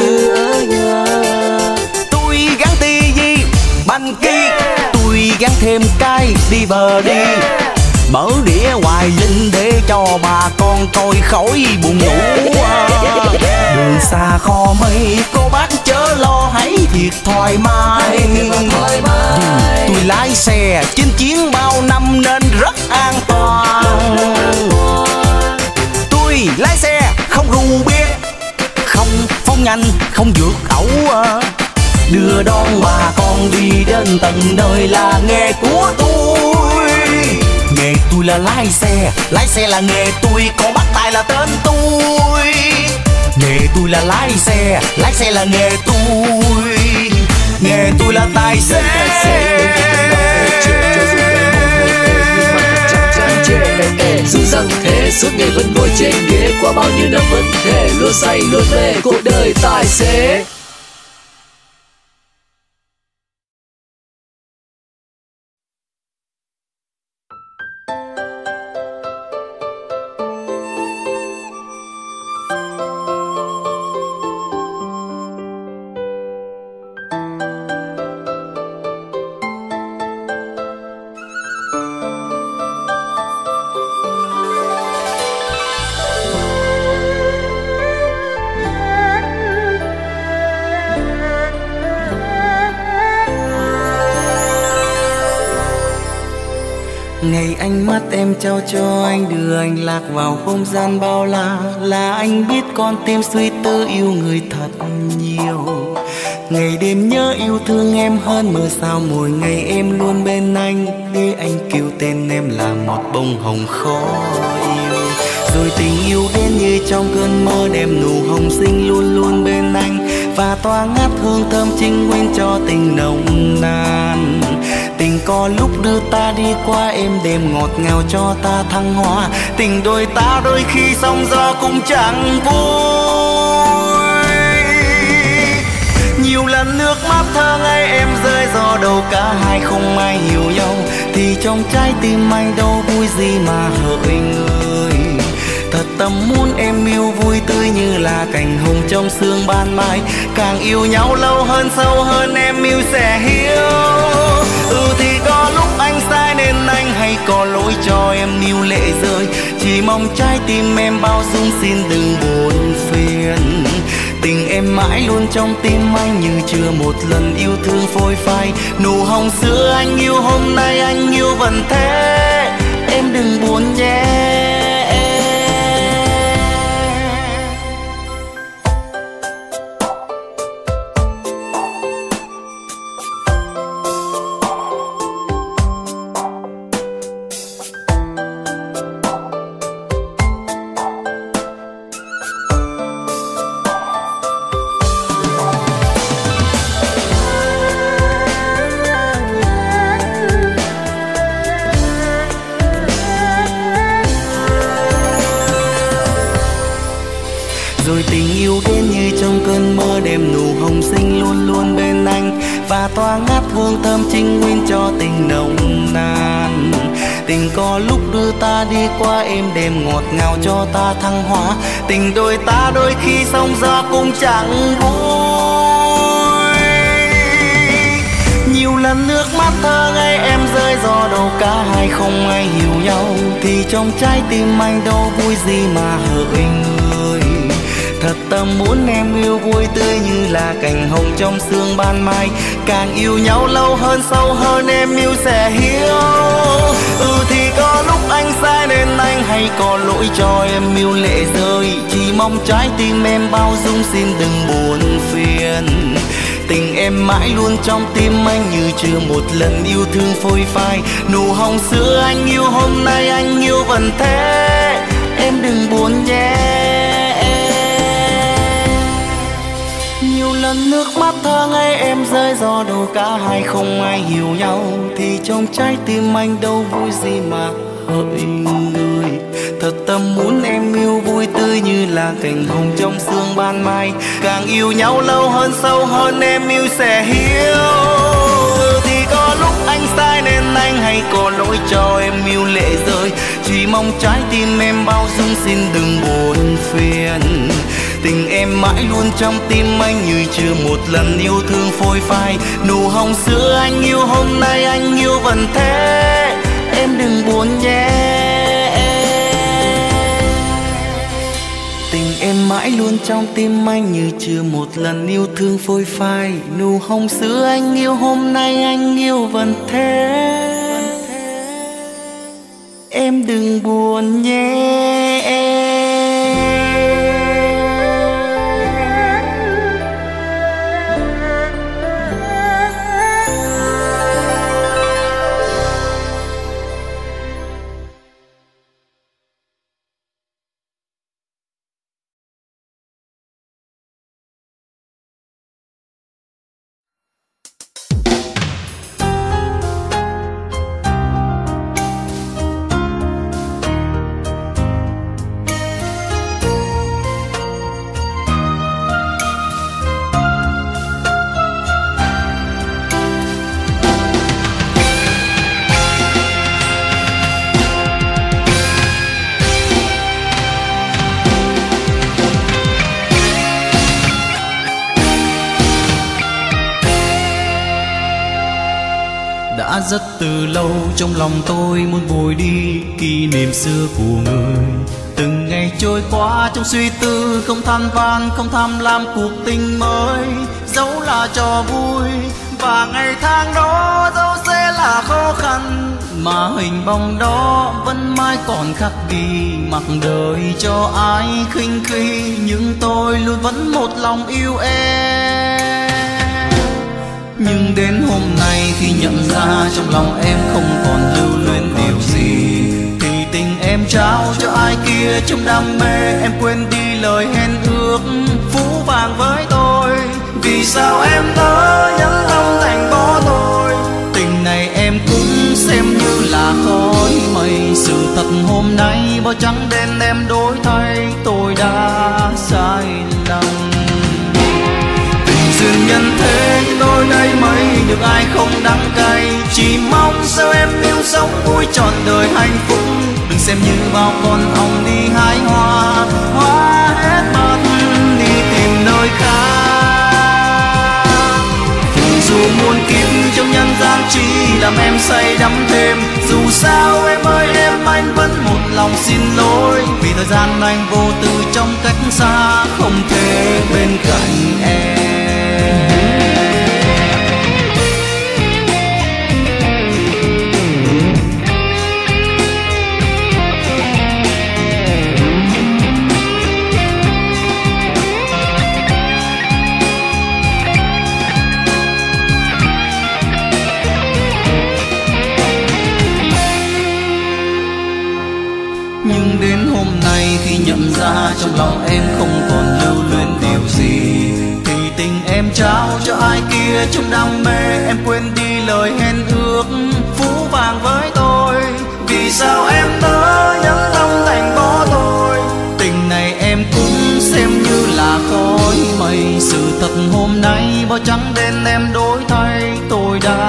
Tôi gắn tivi banh kia, tôi gắn thêm cái DVD mở đĩa hoài linh để cho bà con coi khỏi buồn ngủ. Đường xa kho mây, cô bác chớ lo hãy thiệt thoải mái. Vì tôi lái xe chinh chiến bao năm nên rất an toàn. Tôi lái xe không rượu bia, không phóng nhanh, không vượt ẩu, đưa đón bà con đi đến tận nơi là nghề của tôi. Nghề tôi là lái xe là nghề tôi, còn bắt tài là tên tôi. Nghề tôi là lái xe là nghề tôi. Nghề tôi là tài xế. Dù rằng thế suốt ngày vẫn ngồi trên ghế, qua bao nhiêu năm vẫn thể luôn say luôn mê cuộc đời tài xế. Ngày ánh mắt em trao cho anh, đưa anh lạc vào không gian bao la, là anh biết con tim suy tư yêu người thật nhiều. Ngày đêm nhớ yêu thương em hơn mưa sao, mỗi ngày em luôn bên anh, khi anh kêu tên em là một bông hồng khó yêu. Rồi tình yêu đến như trong cơn mơ, đem nụ hồng xinh luôn luôn bên anh, và tỏa ngát hương thơm chính nguyên cho tình nồng nàn. Tình có lúc đưa ta đi qua êm đềm ngọt ngào cho ta thăng hoa, tình đôi ta đôi khi sóng gió cũng chẳng vui. Nhiều lần nước mắt thơ ngây em rơi do đâu cả hai không ai hiểu nhau, thì trong trái tim anh đâu vui gì mà hỡi người. Thật tâm muốn em yêu vui tươi như là cành hồng trong sương ban mai, càng yêu nhau lâu hơn sâu hơn em yêu sẽ hiểu. Thì có lúc anh sai nên anh hay có lỗi cho em níu lệ rơi, chỉ mong trái tim em bao dung xin đừng buồn phiền. Tình em mãi luôn trong tim anh như chưa một lần yêu thương phôi phai, nụ hồng xưa anh yêu hôm nay anh yêu vẫn thế, em đừng buồn nhé. ngát hương thơm trinh nguyên cho tình nồng nàn. Tình có lúc đưa ta đi qua êm đềm ngọt ngào cho ta thăng hoa. Tình đôi ta đôi khi sóng gió cũng chẳng vui. Nhiều lần nước mắt thơ ngây em rơi do đâu cả hai không ai hiểu nhau. Thì trong trái tim anh đâu vui gì mà hỡi người. Thật tâm muốn em yêu vui tươi như là cành hồng trong sương ban mai. Càng yêu nhau lâu hơn sâu hơn em yêu sẽ hiểu. Thì có lúc anh sai nên anh hay có lỗi cho em yêu lệ rơi. Chỉ mong trái tim em bao dung xin đừng buồn phiền. Tình em mãi luôn trong tim anh như chưa một lần yêu thương phôi phai. Nụ hồng xưa anh yêu hôm nay anh yêu vẫn thế. Em đừng buồn nhé. Nhiều lần nước mắt thơ ngây em rơi do đâu cả hai không ai hiểu nhau. Thì trong trái tim anh đâu vui gì mà hỡi người. Thật tâm muốn em yêu vui tươi như là cành hồng trong sương ban mai. Càng yêu nhau lâu hơn sâu hơn em yêu sẽ hiểu. Thì có lúc anh sai nên anh hay có lỗi cho em yêu lệ rơi. Chỉ mong trái tim em bao dung xin đừng buồn phiền. Tình em mãi luôn trong tim anh như chưa một lần yêu thương phôi phai. Nụ hồng xưa anh yêu hôm nay anh yêu vẫn thế. Em đừng buồn nhé. Tình em mãi luôn trong tim anh như chưa một lần yêu thương phôi phai. Nụ hồng xưa anh yêu hôm nay anh yêu vẫn thế. Em đừng buồn nhé. Đã rất từ lâu trong lòng tôi muốn vùi đi kỷ niệm xưa của người. Từng ngày trôi qua trong suy tư, không than van không tham lam cuộc tình mới. Dẫu là trò vui và ngày tháng đó dẫu sẽ là khó khăn, mà hình bóng đó vẫn mãi còn khắc ghi. Mặc đời cho ai khinh khi, nhưng tôi luôn vẫn một lòng yêu em. Nhưng đến hôm nay khi nhận ra trong lòng em không còn lưu luyến điều gì, thì tình em trao cho ai kia trong đam mê. Em quên đi lời hẹn ước phũ phàng với tôi. Vì sao em nỡ nhẫn tâm thành bỏ tôi? Tình này em cũng xem như là khói mây. Sự thật hôm nay bao trắng đen em đổi thay, tôi đã sai lầm. Duyên nhân thế đôi đây mấy được ai không đắng cay. Chỉ mong sao em yêu sống vui trọn đời hạnh phúc. Đừng xem như bao con ong đi hái hoa, hoa hết mất đi tìm nơi khác. Dù muôn kiếp trong nhân gian chỉ làm em say đắm thêm. Dù sao em ơi em, anh vẫn một lòng xin lỗi. Vì thời gian anh vô tư trong cách xa, không thể bên cạnh em. Nhưng đến hôm nay khi nhận ra trong lòng em không còn lưu luyến điều gì, thì tình em trao cho ai kia trong đam mê. Em quên đi lời hẹn ước phũ phàng với tôi. Vì sao em nỡ nhẫn tâm thành bỏ tôi? Tình này em cũng xem như là khói mây. Sự thật hôm nay bao trắng đen em đổi thay, tôi đã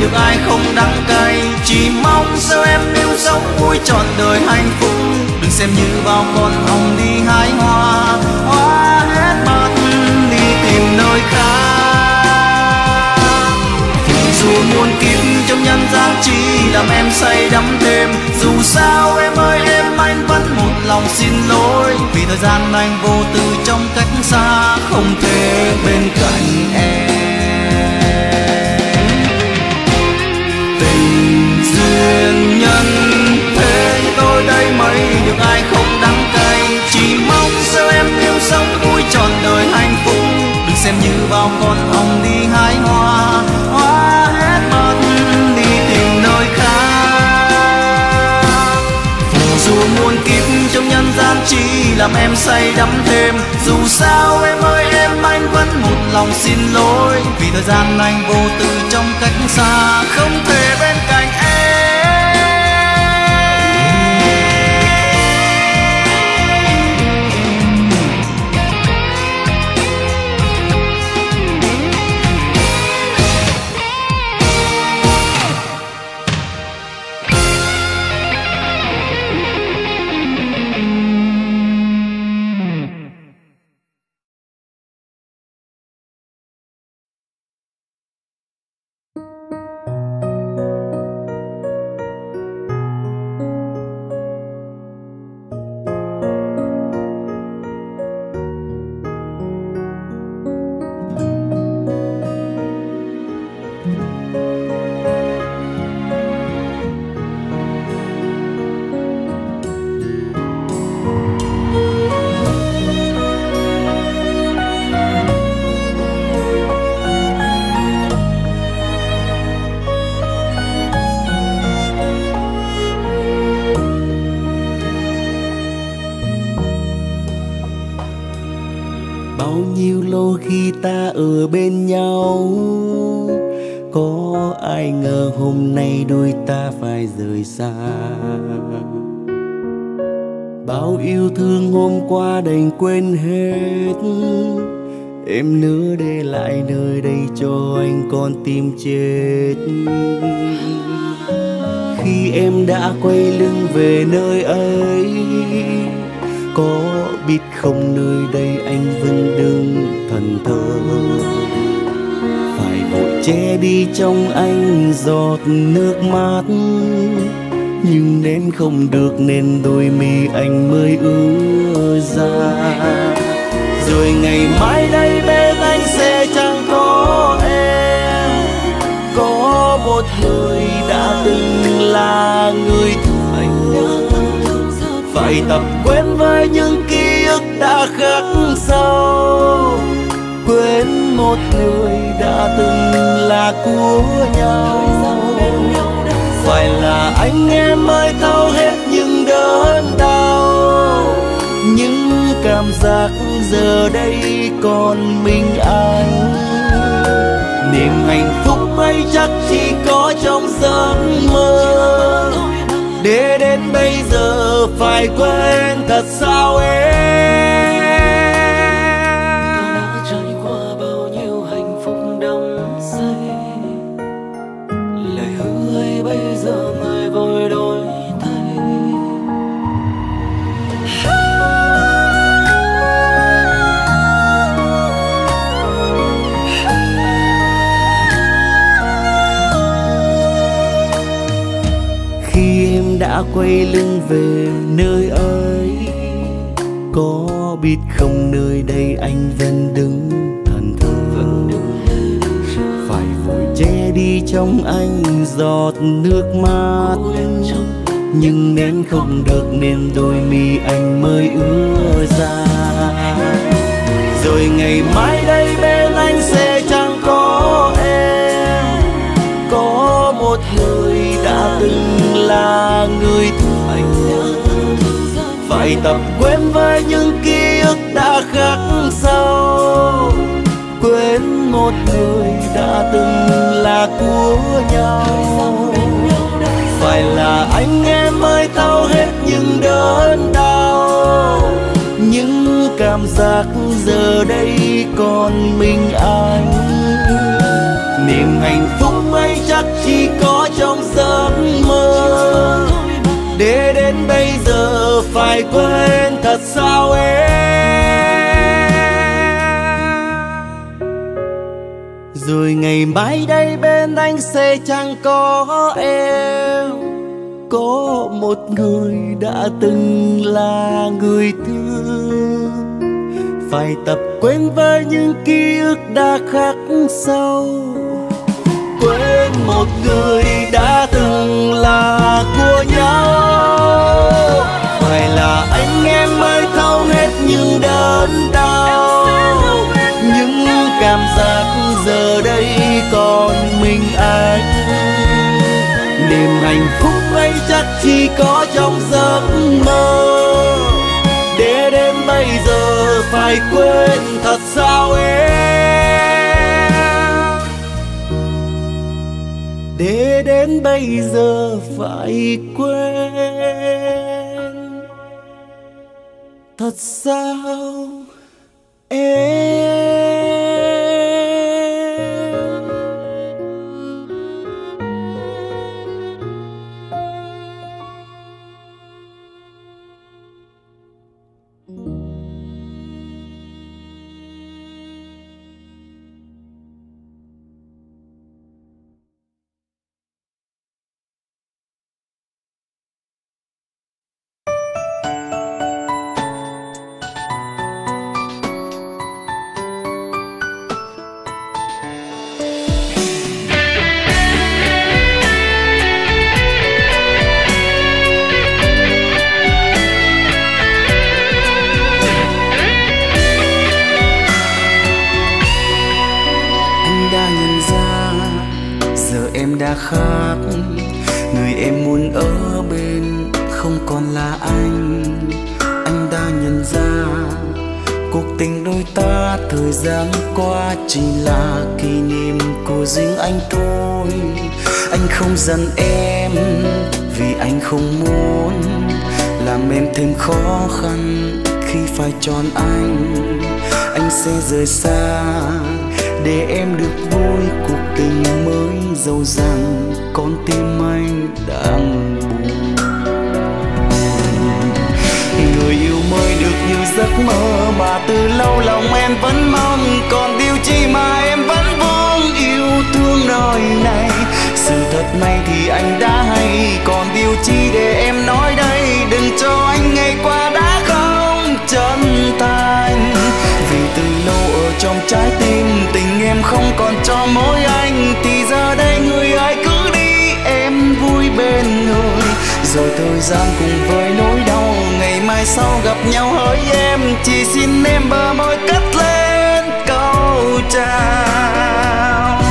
được ai không đắng cay. Chỉ mong sao em yêu sống vui trọn đời hạnh phúc, đừng xem như bao con ong đi hái hoa, hoa hết mất đi tìm nơi khác. Dù muôn kiếp trong nhân gian chỉ làm em say đắm thêm, dù sao em ơi em anh vẫn một lòng xin lỗi, vì thời gian anh vô tư trong cách xa không thể bên cạnh em. Tình duyên nhân thế tôi đây mấy được ai không đắng cay, chỉ mong sao em yêu sống vui trọn đời hạnh phúc, đừng xem như bao con ong đi hái hoa, hoa hết mất đi tìm nơi khác. Dù muôn kiếp trong nhân gian chỉ làm em say đắm thêm, dù sao em ơi em anh vẫn một lòng xin lỗi, vì thời gian anh vô tư trong cách xa không thể bên cạnh em. Bao nhiêu lâu khi ta ở bên nhau, có ai ngờ hôm nay đôi ta phải rời xa. Bao yêu thương hôm qua đành quên hết, em nỡ để lại nơi đây cho anh con tim chết. Khi em đã quay lưng về nơi ấy, có biết không nơi đây anh vẫn đứng thần thờ, phải vội che đi trong anh giọt nước mắt, nhưng đến không được nên đôi mi anh mới ứa ra. Rồi ngày mai đây bên anh sẽ chẳng có em, có một người đã từng là người anh phải tập quen với những ký ức đã khắc sâu, quên một người đã từng là của nhau. Phải là anh em mới thấu hết những đớn đau, những cảm giác giờ đây còn mình anh. Niềm hạnh phúc ấy chắc chỉ có trong giấc mơ, để đến bây giờ phải quên thật sao em. Ta đã trải qua bao nhiêu hạnh phúc đắm say, lời hứa ấy bây giờ người vội đổi thay. Khi em đã quay lưng về nơi ấy, có biết không nơi đây anh vẫn đứng thần thờ, phải vội che đi trong anh giọt nước mắt, nhưng nén không được nên đôi mi anh mới ứa ra. Rồi ngày mai đây bên anh sẽ chẳng có em, có một người đã từng là người anh, phải tập quen với những ký ức đã khắc sâu, quên một người đã từng là của nhau. Phải là anh em mới thấu hết những đớn đau, những cảm giác giờ đây còn mình anh. Niềm hạnh phúc ấy chắc chắc chỉ có trong giấc mơ. Để đến bây giờ phải quên thật sao em? Rồi ngày mai đây bên anh sẽ chẳng có em, có một người đã từng là người thương. Phải tập quên với những ký ức đã khắc sâu, quên một người đã từng là của nhau. Phải là anh em mới thấu hết những đớn đau, những cảm giác giờ đây còn mình anh. Niềm hạnh phúc ấy chắc chỉ có trong giấc mơ. Để đến bây giờ phải quên thật sao em? Để đến bây giờ phải quên thật sao em? Đã khác, người em muốn ở bên không còn là anh. Anh đã nhận ra cuộc tình đôi ta thời gian qua chỉ là kỷ niệm của riêng anh thôi. Anh không giận em vì anh không muốn làm em thêm khó khăn khi phải chọn anh. Anh sẽ rời xa để em được vui cuộc tình mới, dẫu rằng con tim anh đang buồn. Người yêu mới được như giấc mơ mà từ lâu lòng em vẫn mong. Còn điều chi mà em vẫn vương yêu thương nơi này. Sự thật này thì anh đã hay, còn điều chi để em nói đây. Đừng cho anh ngày qua đã không chân thành. Vì từ lâu ở trong trái tim tình em không còn cho mỗi anh. Thì giờ đây người ai cứ đi, em vui bên người. Rồi thời gian cùng với nỗi đau, ngày mai sau gặp nhau hỡi em. Chỉ xin em bờ môi cất lên câu chào.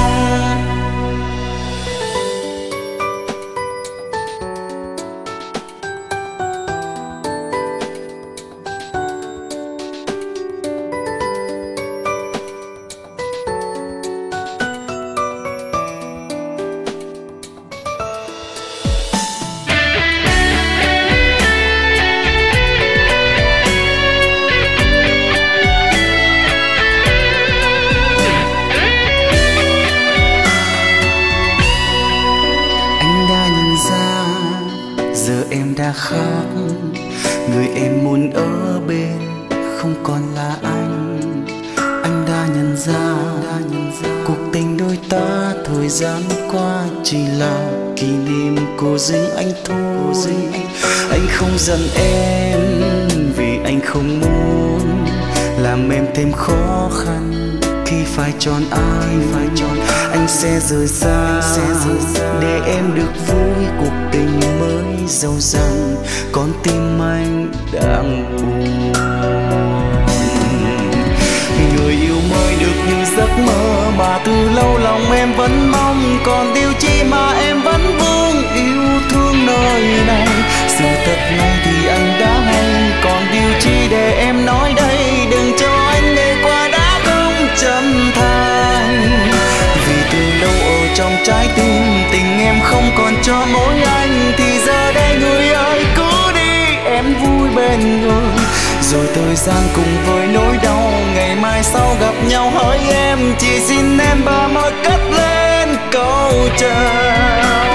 Khác, người em muốn ở bên không còn là anh. Anh đã nhận ra cuộc tình đôi ta thời gian qua chỉ là kỷ niệm của riêng anh thôi. Anh không giận em vì anh không muốn làm em thêm khó khăn khi phải chọn ai. Anh sẽ rời xa để em được vui cuộc tình mới, dẫu rằng con tim anh đang buồn. Người yêu mới được như giấc mơ mà từ lâu lòng em vẫn mong. Còn điều chi mà em vẫn vương yêu thương nơi này. Sự thật này thì anh đã hay, còn điều chi để em nói đây. Đừng cho anh ngày qua đã không chân thành. Vì từ lâu ở trong trái tim tình em không còn cho mỗi anh. Thì giờ đây người ơi cứ đi, em vui bên người. Rồi thời gian cùng với nỗi đau, ngày mai sau gặp nhau hỡi em. Chỉ xin em bờ môi cất lên câu câu chào.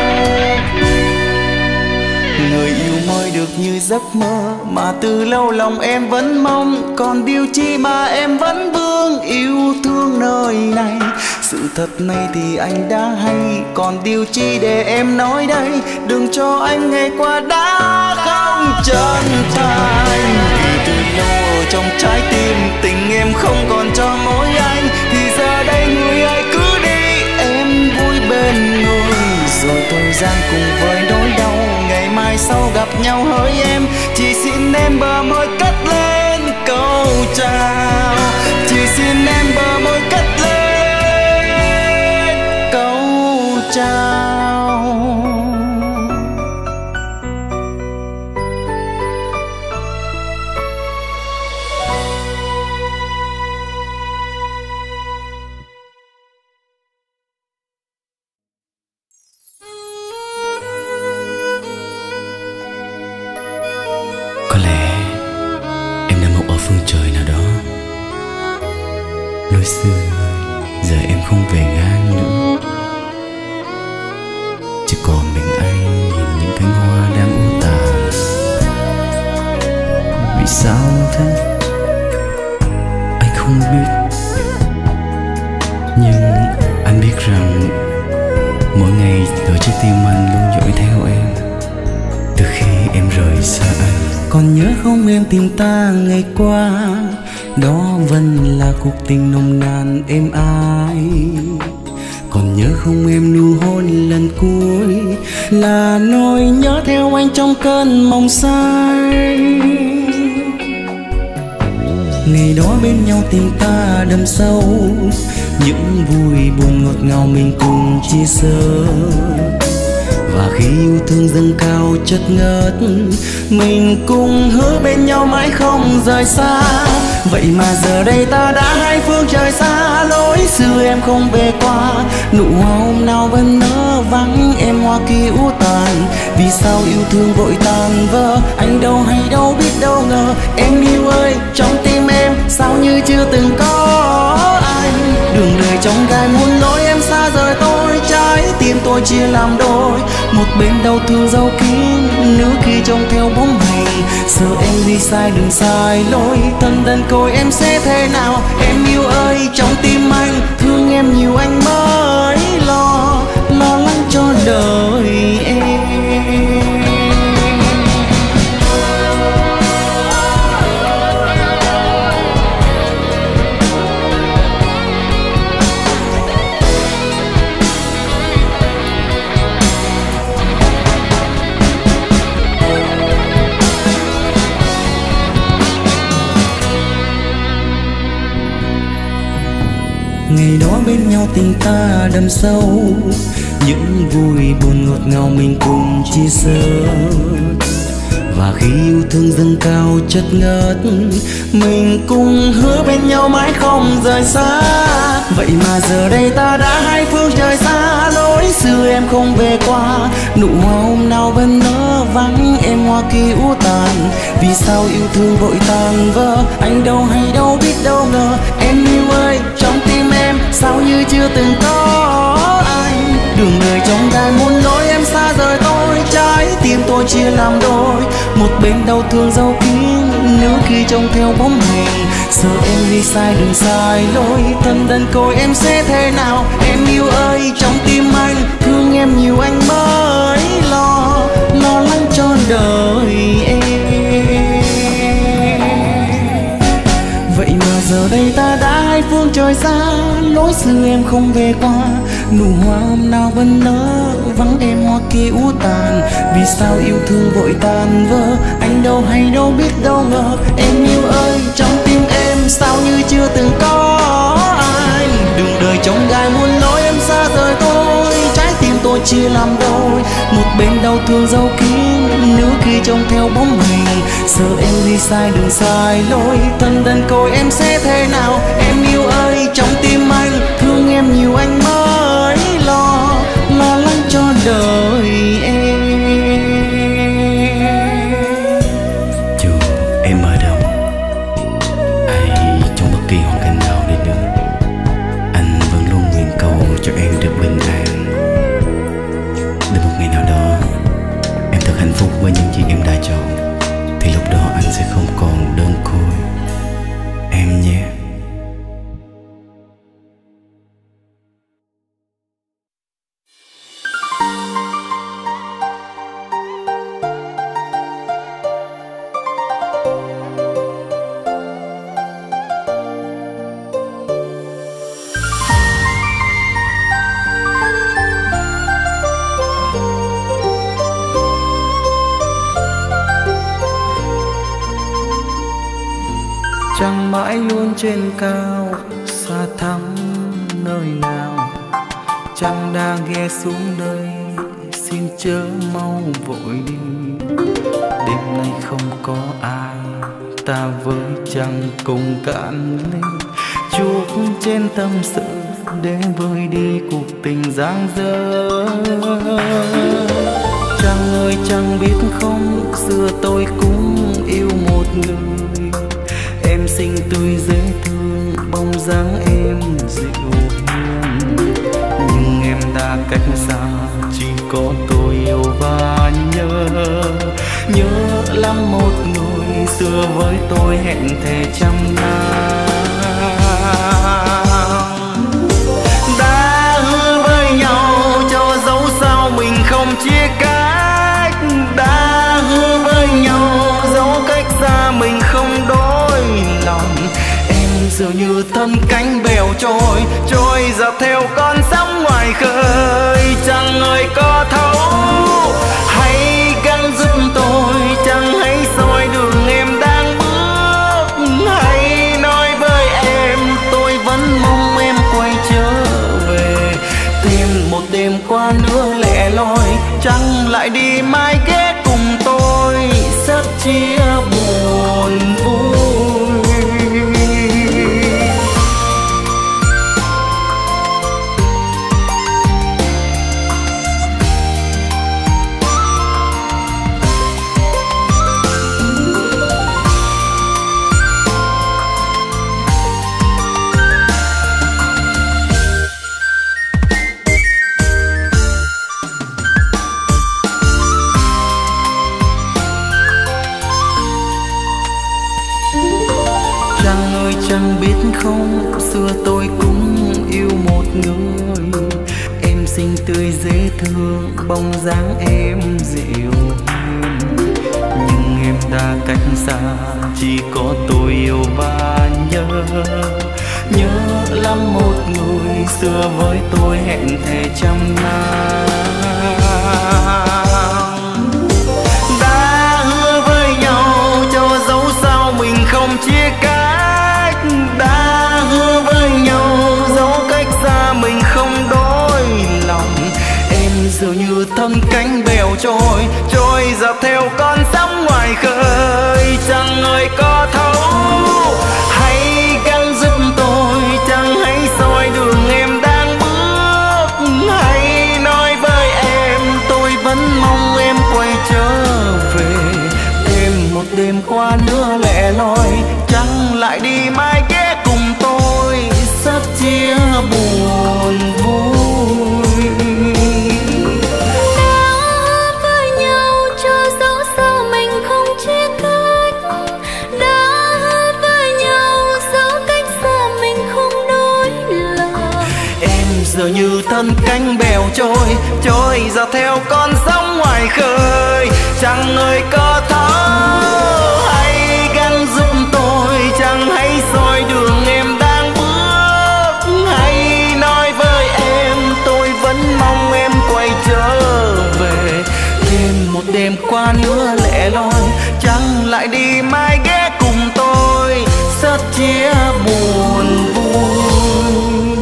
Người yêu mới được như giấc mơ mà từ lâu lòng em vẫn mong, còn điều chi mà em vẫn vương yêu thương nơi này. Sự thật này thì anh đã hay, còn điều chi để em nói đây, đừng cho anh ngày qua đã không chân thành. Vì từ lâu ở trong trái tim tình em không còn cho mỗi anh, thì giờ đây người ơi cứ đi, em vui bên người. Rồi thời gian cùng với nỗi đau, ngày mai sau gặp nhau hỡi em, chỉ xin em bờ môi cất lên câu chào. Chỉ xin em bờ môi cất lên câu chào. Có lẽ em đã mộng ở phương trời nào đó, lối xưa giờ em không về ngang nữa, chỉ còn mình anh nhìn những cánh hoa đang u tàn. Vì sao thế anh không biết, nhưng anh biết rằng mỗi ngày ở trái tim anh luôn dõi theo em từ khi em rời xa anh. Còn nhớ không em tìm ta ngày qua, đó vẫn là cuộc tình nồng nàn êm ái. Còn nhớ không em nụ hôn lần cuối, là nỗi nhớ theo anh trong cơn mộng say. Ngày đó bên nhau tình ta đậm sâu, những vui buồn ngọt ngào mình cùng chia sẻ. Và khi yêu thương dâng cao chất ngất, mình cùng hứa bên nhau mãi không rời xa. Vậy mà giờ đây ta đã hai phương trời xa, lối xưa em không về qua, nụ hoa hôm nào vẫn nở vắng em hoa kia u tàn. Vì sao yêu thương vội tàn vỡ, anh đâu hay đâu biết đâu ngờ. Em yêu ơi, trong tim em sao như chưa từng có anh. Đường đời trong gai muôn lối em xa rời tôi, trái tim tôi chia làm đôi. Một bên đau thương dấu kín, nữ khi trông theo bóng hình. Sợ em đi sai đường sai lối, thân đơn côi em sẽ thế nào. Em yêu ơi, trong tim anh thương em nhiều anh mới lo lắng cho đời em. Ngày đó bên nhau tình ta đậm sâu, những vui buồn ngọt ngào mình cùng chia sẻ. Và khi yêu thương dâng cao chất ngất, mình cùng hứa bên nhau mãi không rời xa. Vậy mà giờ đây ta đã hai phương trời xa, lối xưa em không về qua, nụ hoa hôm nào vẫn nở vắng em hoa kia u tàn. Vì sao yêu thương vội tàn vỡ, anh đâu hay đâu biết đâu ngờ. Em yêu ơi, trong tim em sao như chưa từng có anh. Đường đời trong gai muôn lối em xa rời tôi, trái tim tôi chia làm đôi. Một bên đau thương dấu kín, nữ khi trông theo bóng hình. Sợ em đi sai đường sai lối, thân đơn côi em sẽ thế nào. Em yêu ơi, trong tim anh thương em nhiều anh mới lo lắng cho đời em. Vậy mà giờ đây ta đã hai phương trời xa, lối xưa em không về qua, nụ hoa hôm nào vẫn nở vắng em hoa kia u tàn. Vì sao yêu thương vội tàn vỡ, anh đâu hay đâu biết đâu ngờ. Em yêu ơi, trong tim em sao như chưa từng có ai. Đường đời trong gai muôn lối em xa rời tôi, trái tim tôi chia làm đôi. Một bên đau thương dấu kín, nữ khi trông theo bóng hình. Sợ em đi sai đường sai lối, thân đơn côi em sẽ thế nào. Em yêu ơi, trong tim anh thương em nhiều anh mới lo lắng cho đời em. Dù em ở đâu hay trong bất kỳ hoàn cảnh nào đi nữa, anh vẫn luôn nguyện cầu cho em được bình an. hạnh phúc với những gì em đã chọn, thì lúc đó anh sẽ không còn đơn côi em nhé. Trăng mãi luôn trên cao, xa thẳm nơi nào. Trăng đã ghé xuống đây, xin chớ mau vội đi. Đêm nay không có ai, ta với trăng cùng cạn ly. Chúc trên tâm sự để vơi đi cuộc tình giang dở. Trăng ơi trăng biết không, xưa tôi cũng yêu một người. Em xinh tươi dễ thương, bóng dáng em dịu hiền. Nhưng em đã cách xa, chỉ có tôi yêu và nhớ. Nhớ lắm một người xưa với tôi hẹn thề trăm năm. Đã hứa với nhau cho dẫu sao mình không chia cách. Đã hứa với nhau dẫu cách xa mình không đổi lòng. Em dường như thân cánh bèo trôi, trôi dạt theo con sóng ngoài khơi. Chẳng ơi có thấu, hãy gắng giúp tôi. Chẳng hãy soi đường em đang bước. Hãy nói với em, tôi vẫn mong em quay trở về. Thêm một đêm qua nữa lẻ loi, chẳng lại đi mai ghé cùng tôi. Rất chia buồn vui. Chẳng biết không, xưa tôi cũng yêu một người. Em xinh tươi dễ thương, bóng dáng em dịu hiền. Nhưng em đã cách xa, chỉ có tôi yêu và nhớ. Nhớ lắm một người xưa với tôi hẹn thề trăm năm. Đã hứa với nhau cho dẫu sao mình không chia cách. Đã hứa với nhau dẫu cách xa mình không đổi lòng. Em dường như thân cánh bèo trôi, trôi dạt theo con sóng ngoài khơi. Chẳng ơi có thấu, hãy gắng giúp tôi. Chẳng hãy soi đường em đang bước. Hãy nói với em, tôi vẫn mong em quay trở về. Thêm một đêm qua nữa lẻ loi, chẳng lại đi mai ghé cùng tôi. Rất chia buồn vui. Đã với nhau cho dẫu sao mình không chia cách. Đã với nhau dẫu cách xa mình không đổi lòng. Em giờ như thân cánh bèo trôi, trôi dạt theo con sóng ngoài khơi. Chẳng ơi có thấu, hãy gắng giúp tôi. Chẳng hãy soi đường em đang bước. Hãy nói với em, tôi vẫn mong em quay trở về. Thêm một đêm qua nữa lẻ loi, chẳng lại đi mai ghé cùng tôi. Rất chia buồn vui.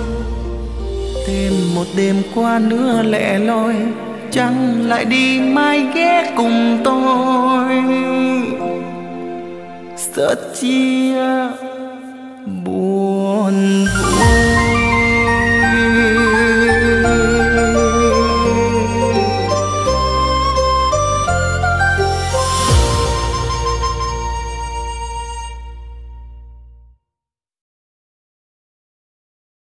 Thêm một đêm qua nữa lẻ loi, chẳng lại đi mai ghé cùng tôi. Rất chia buồn.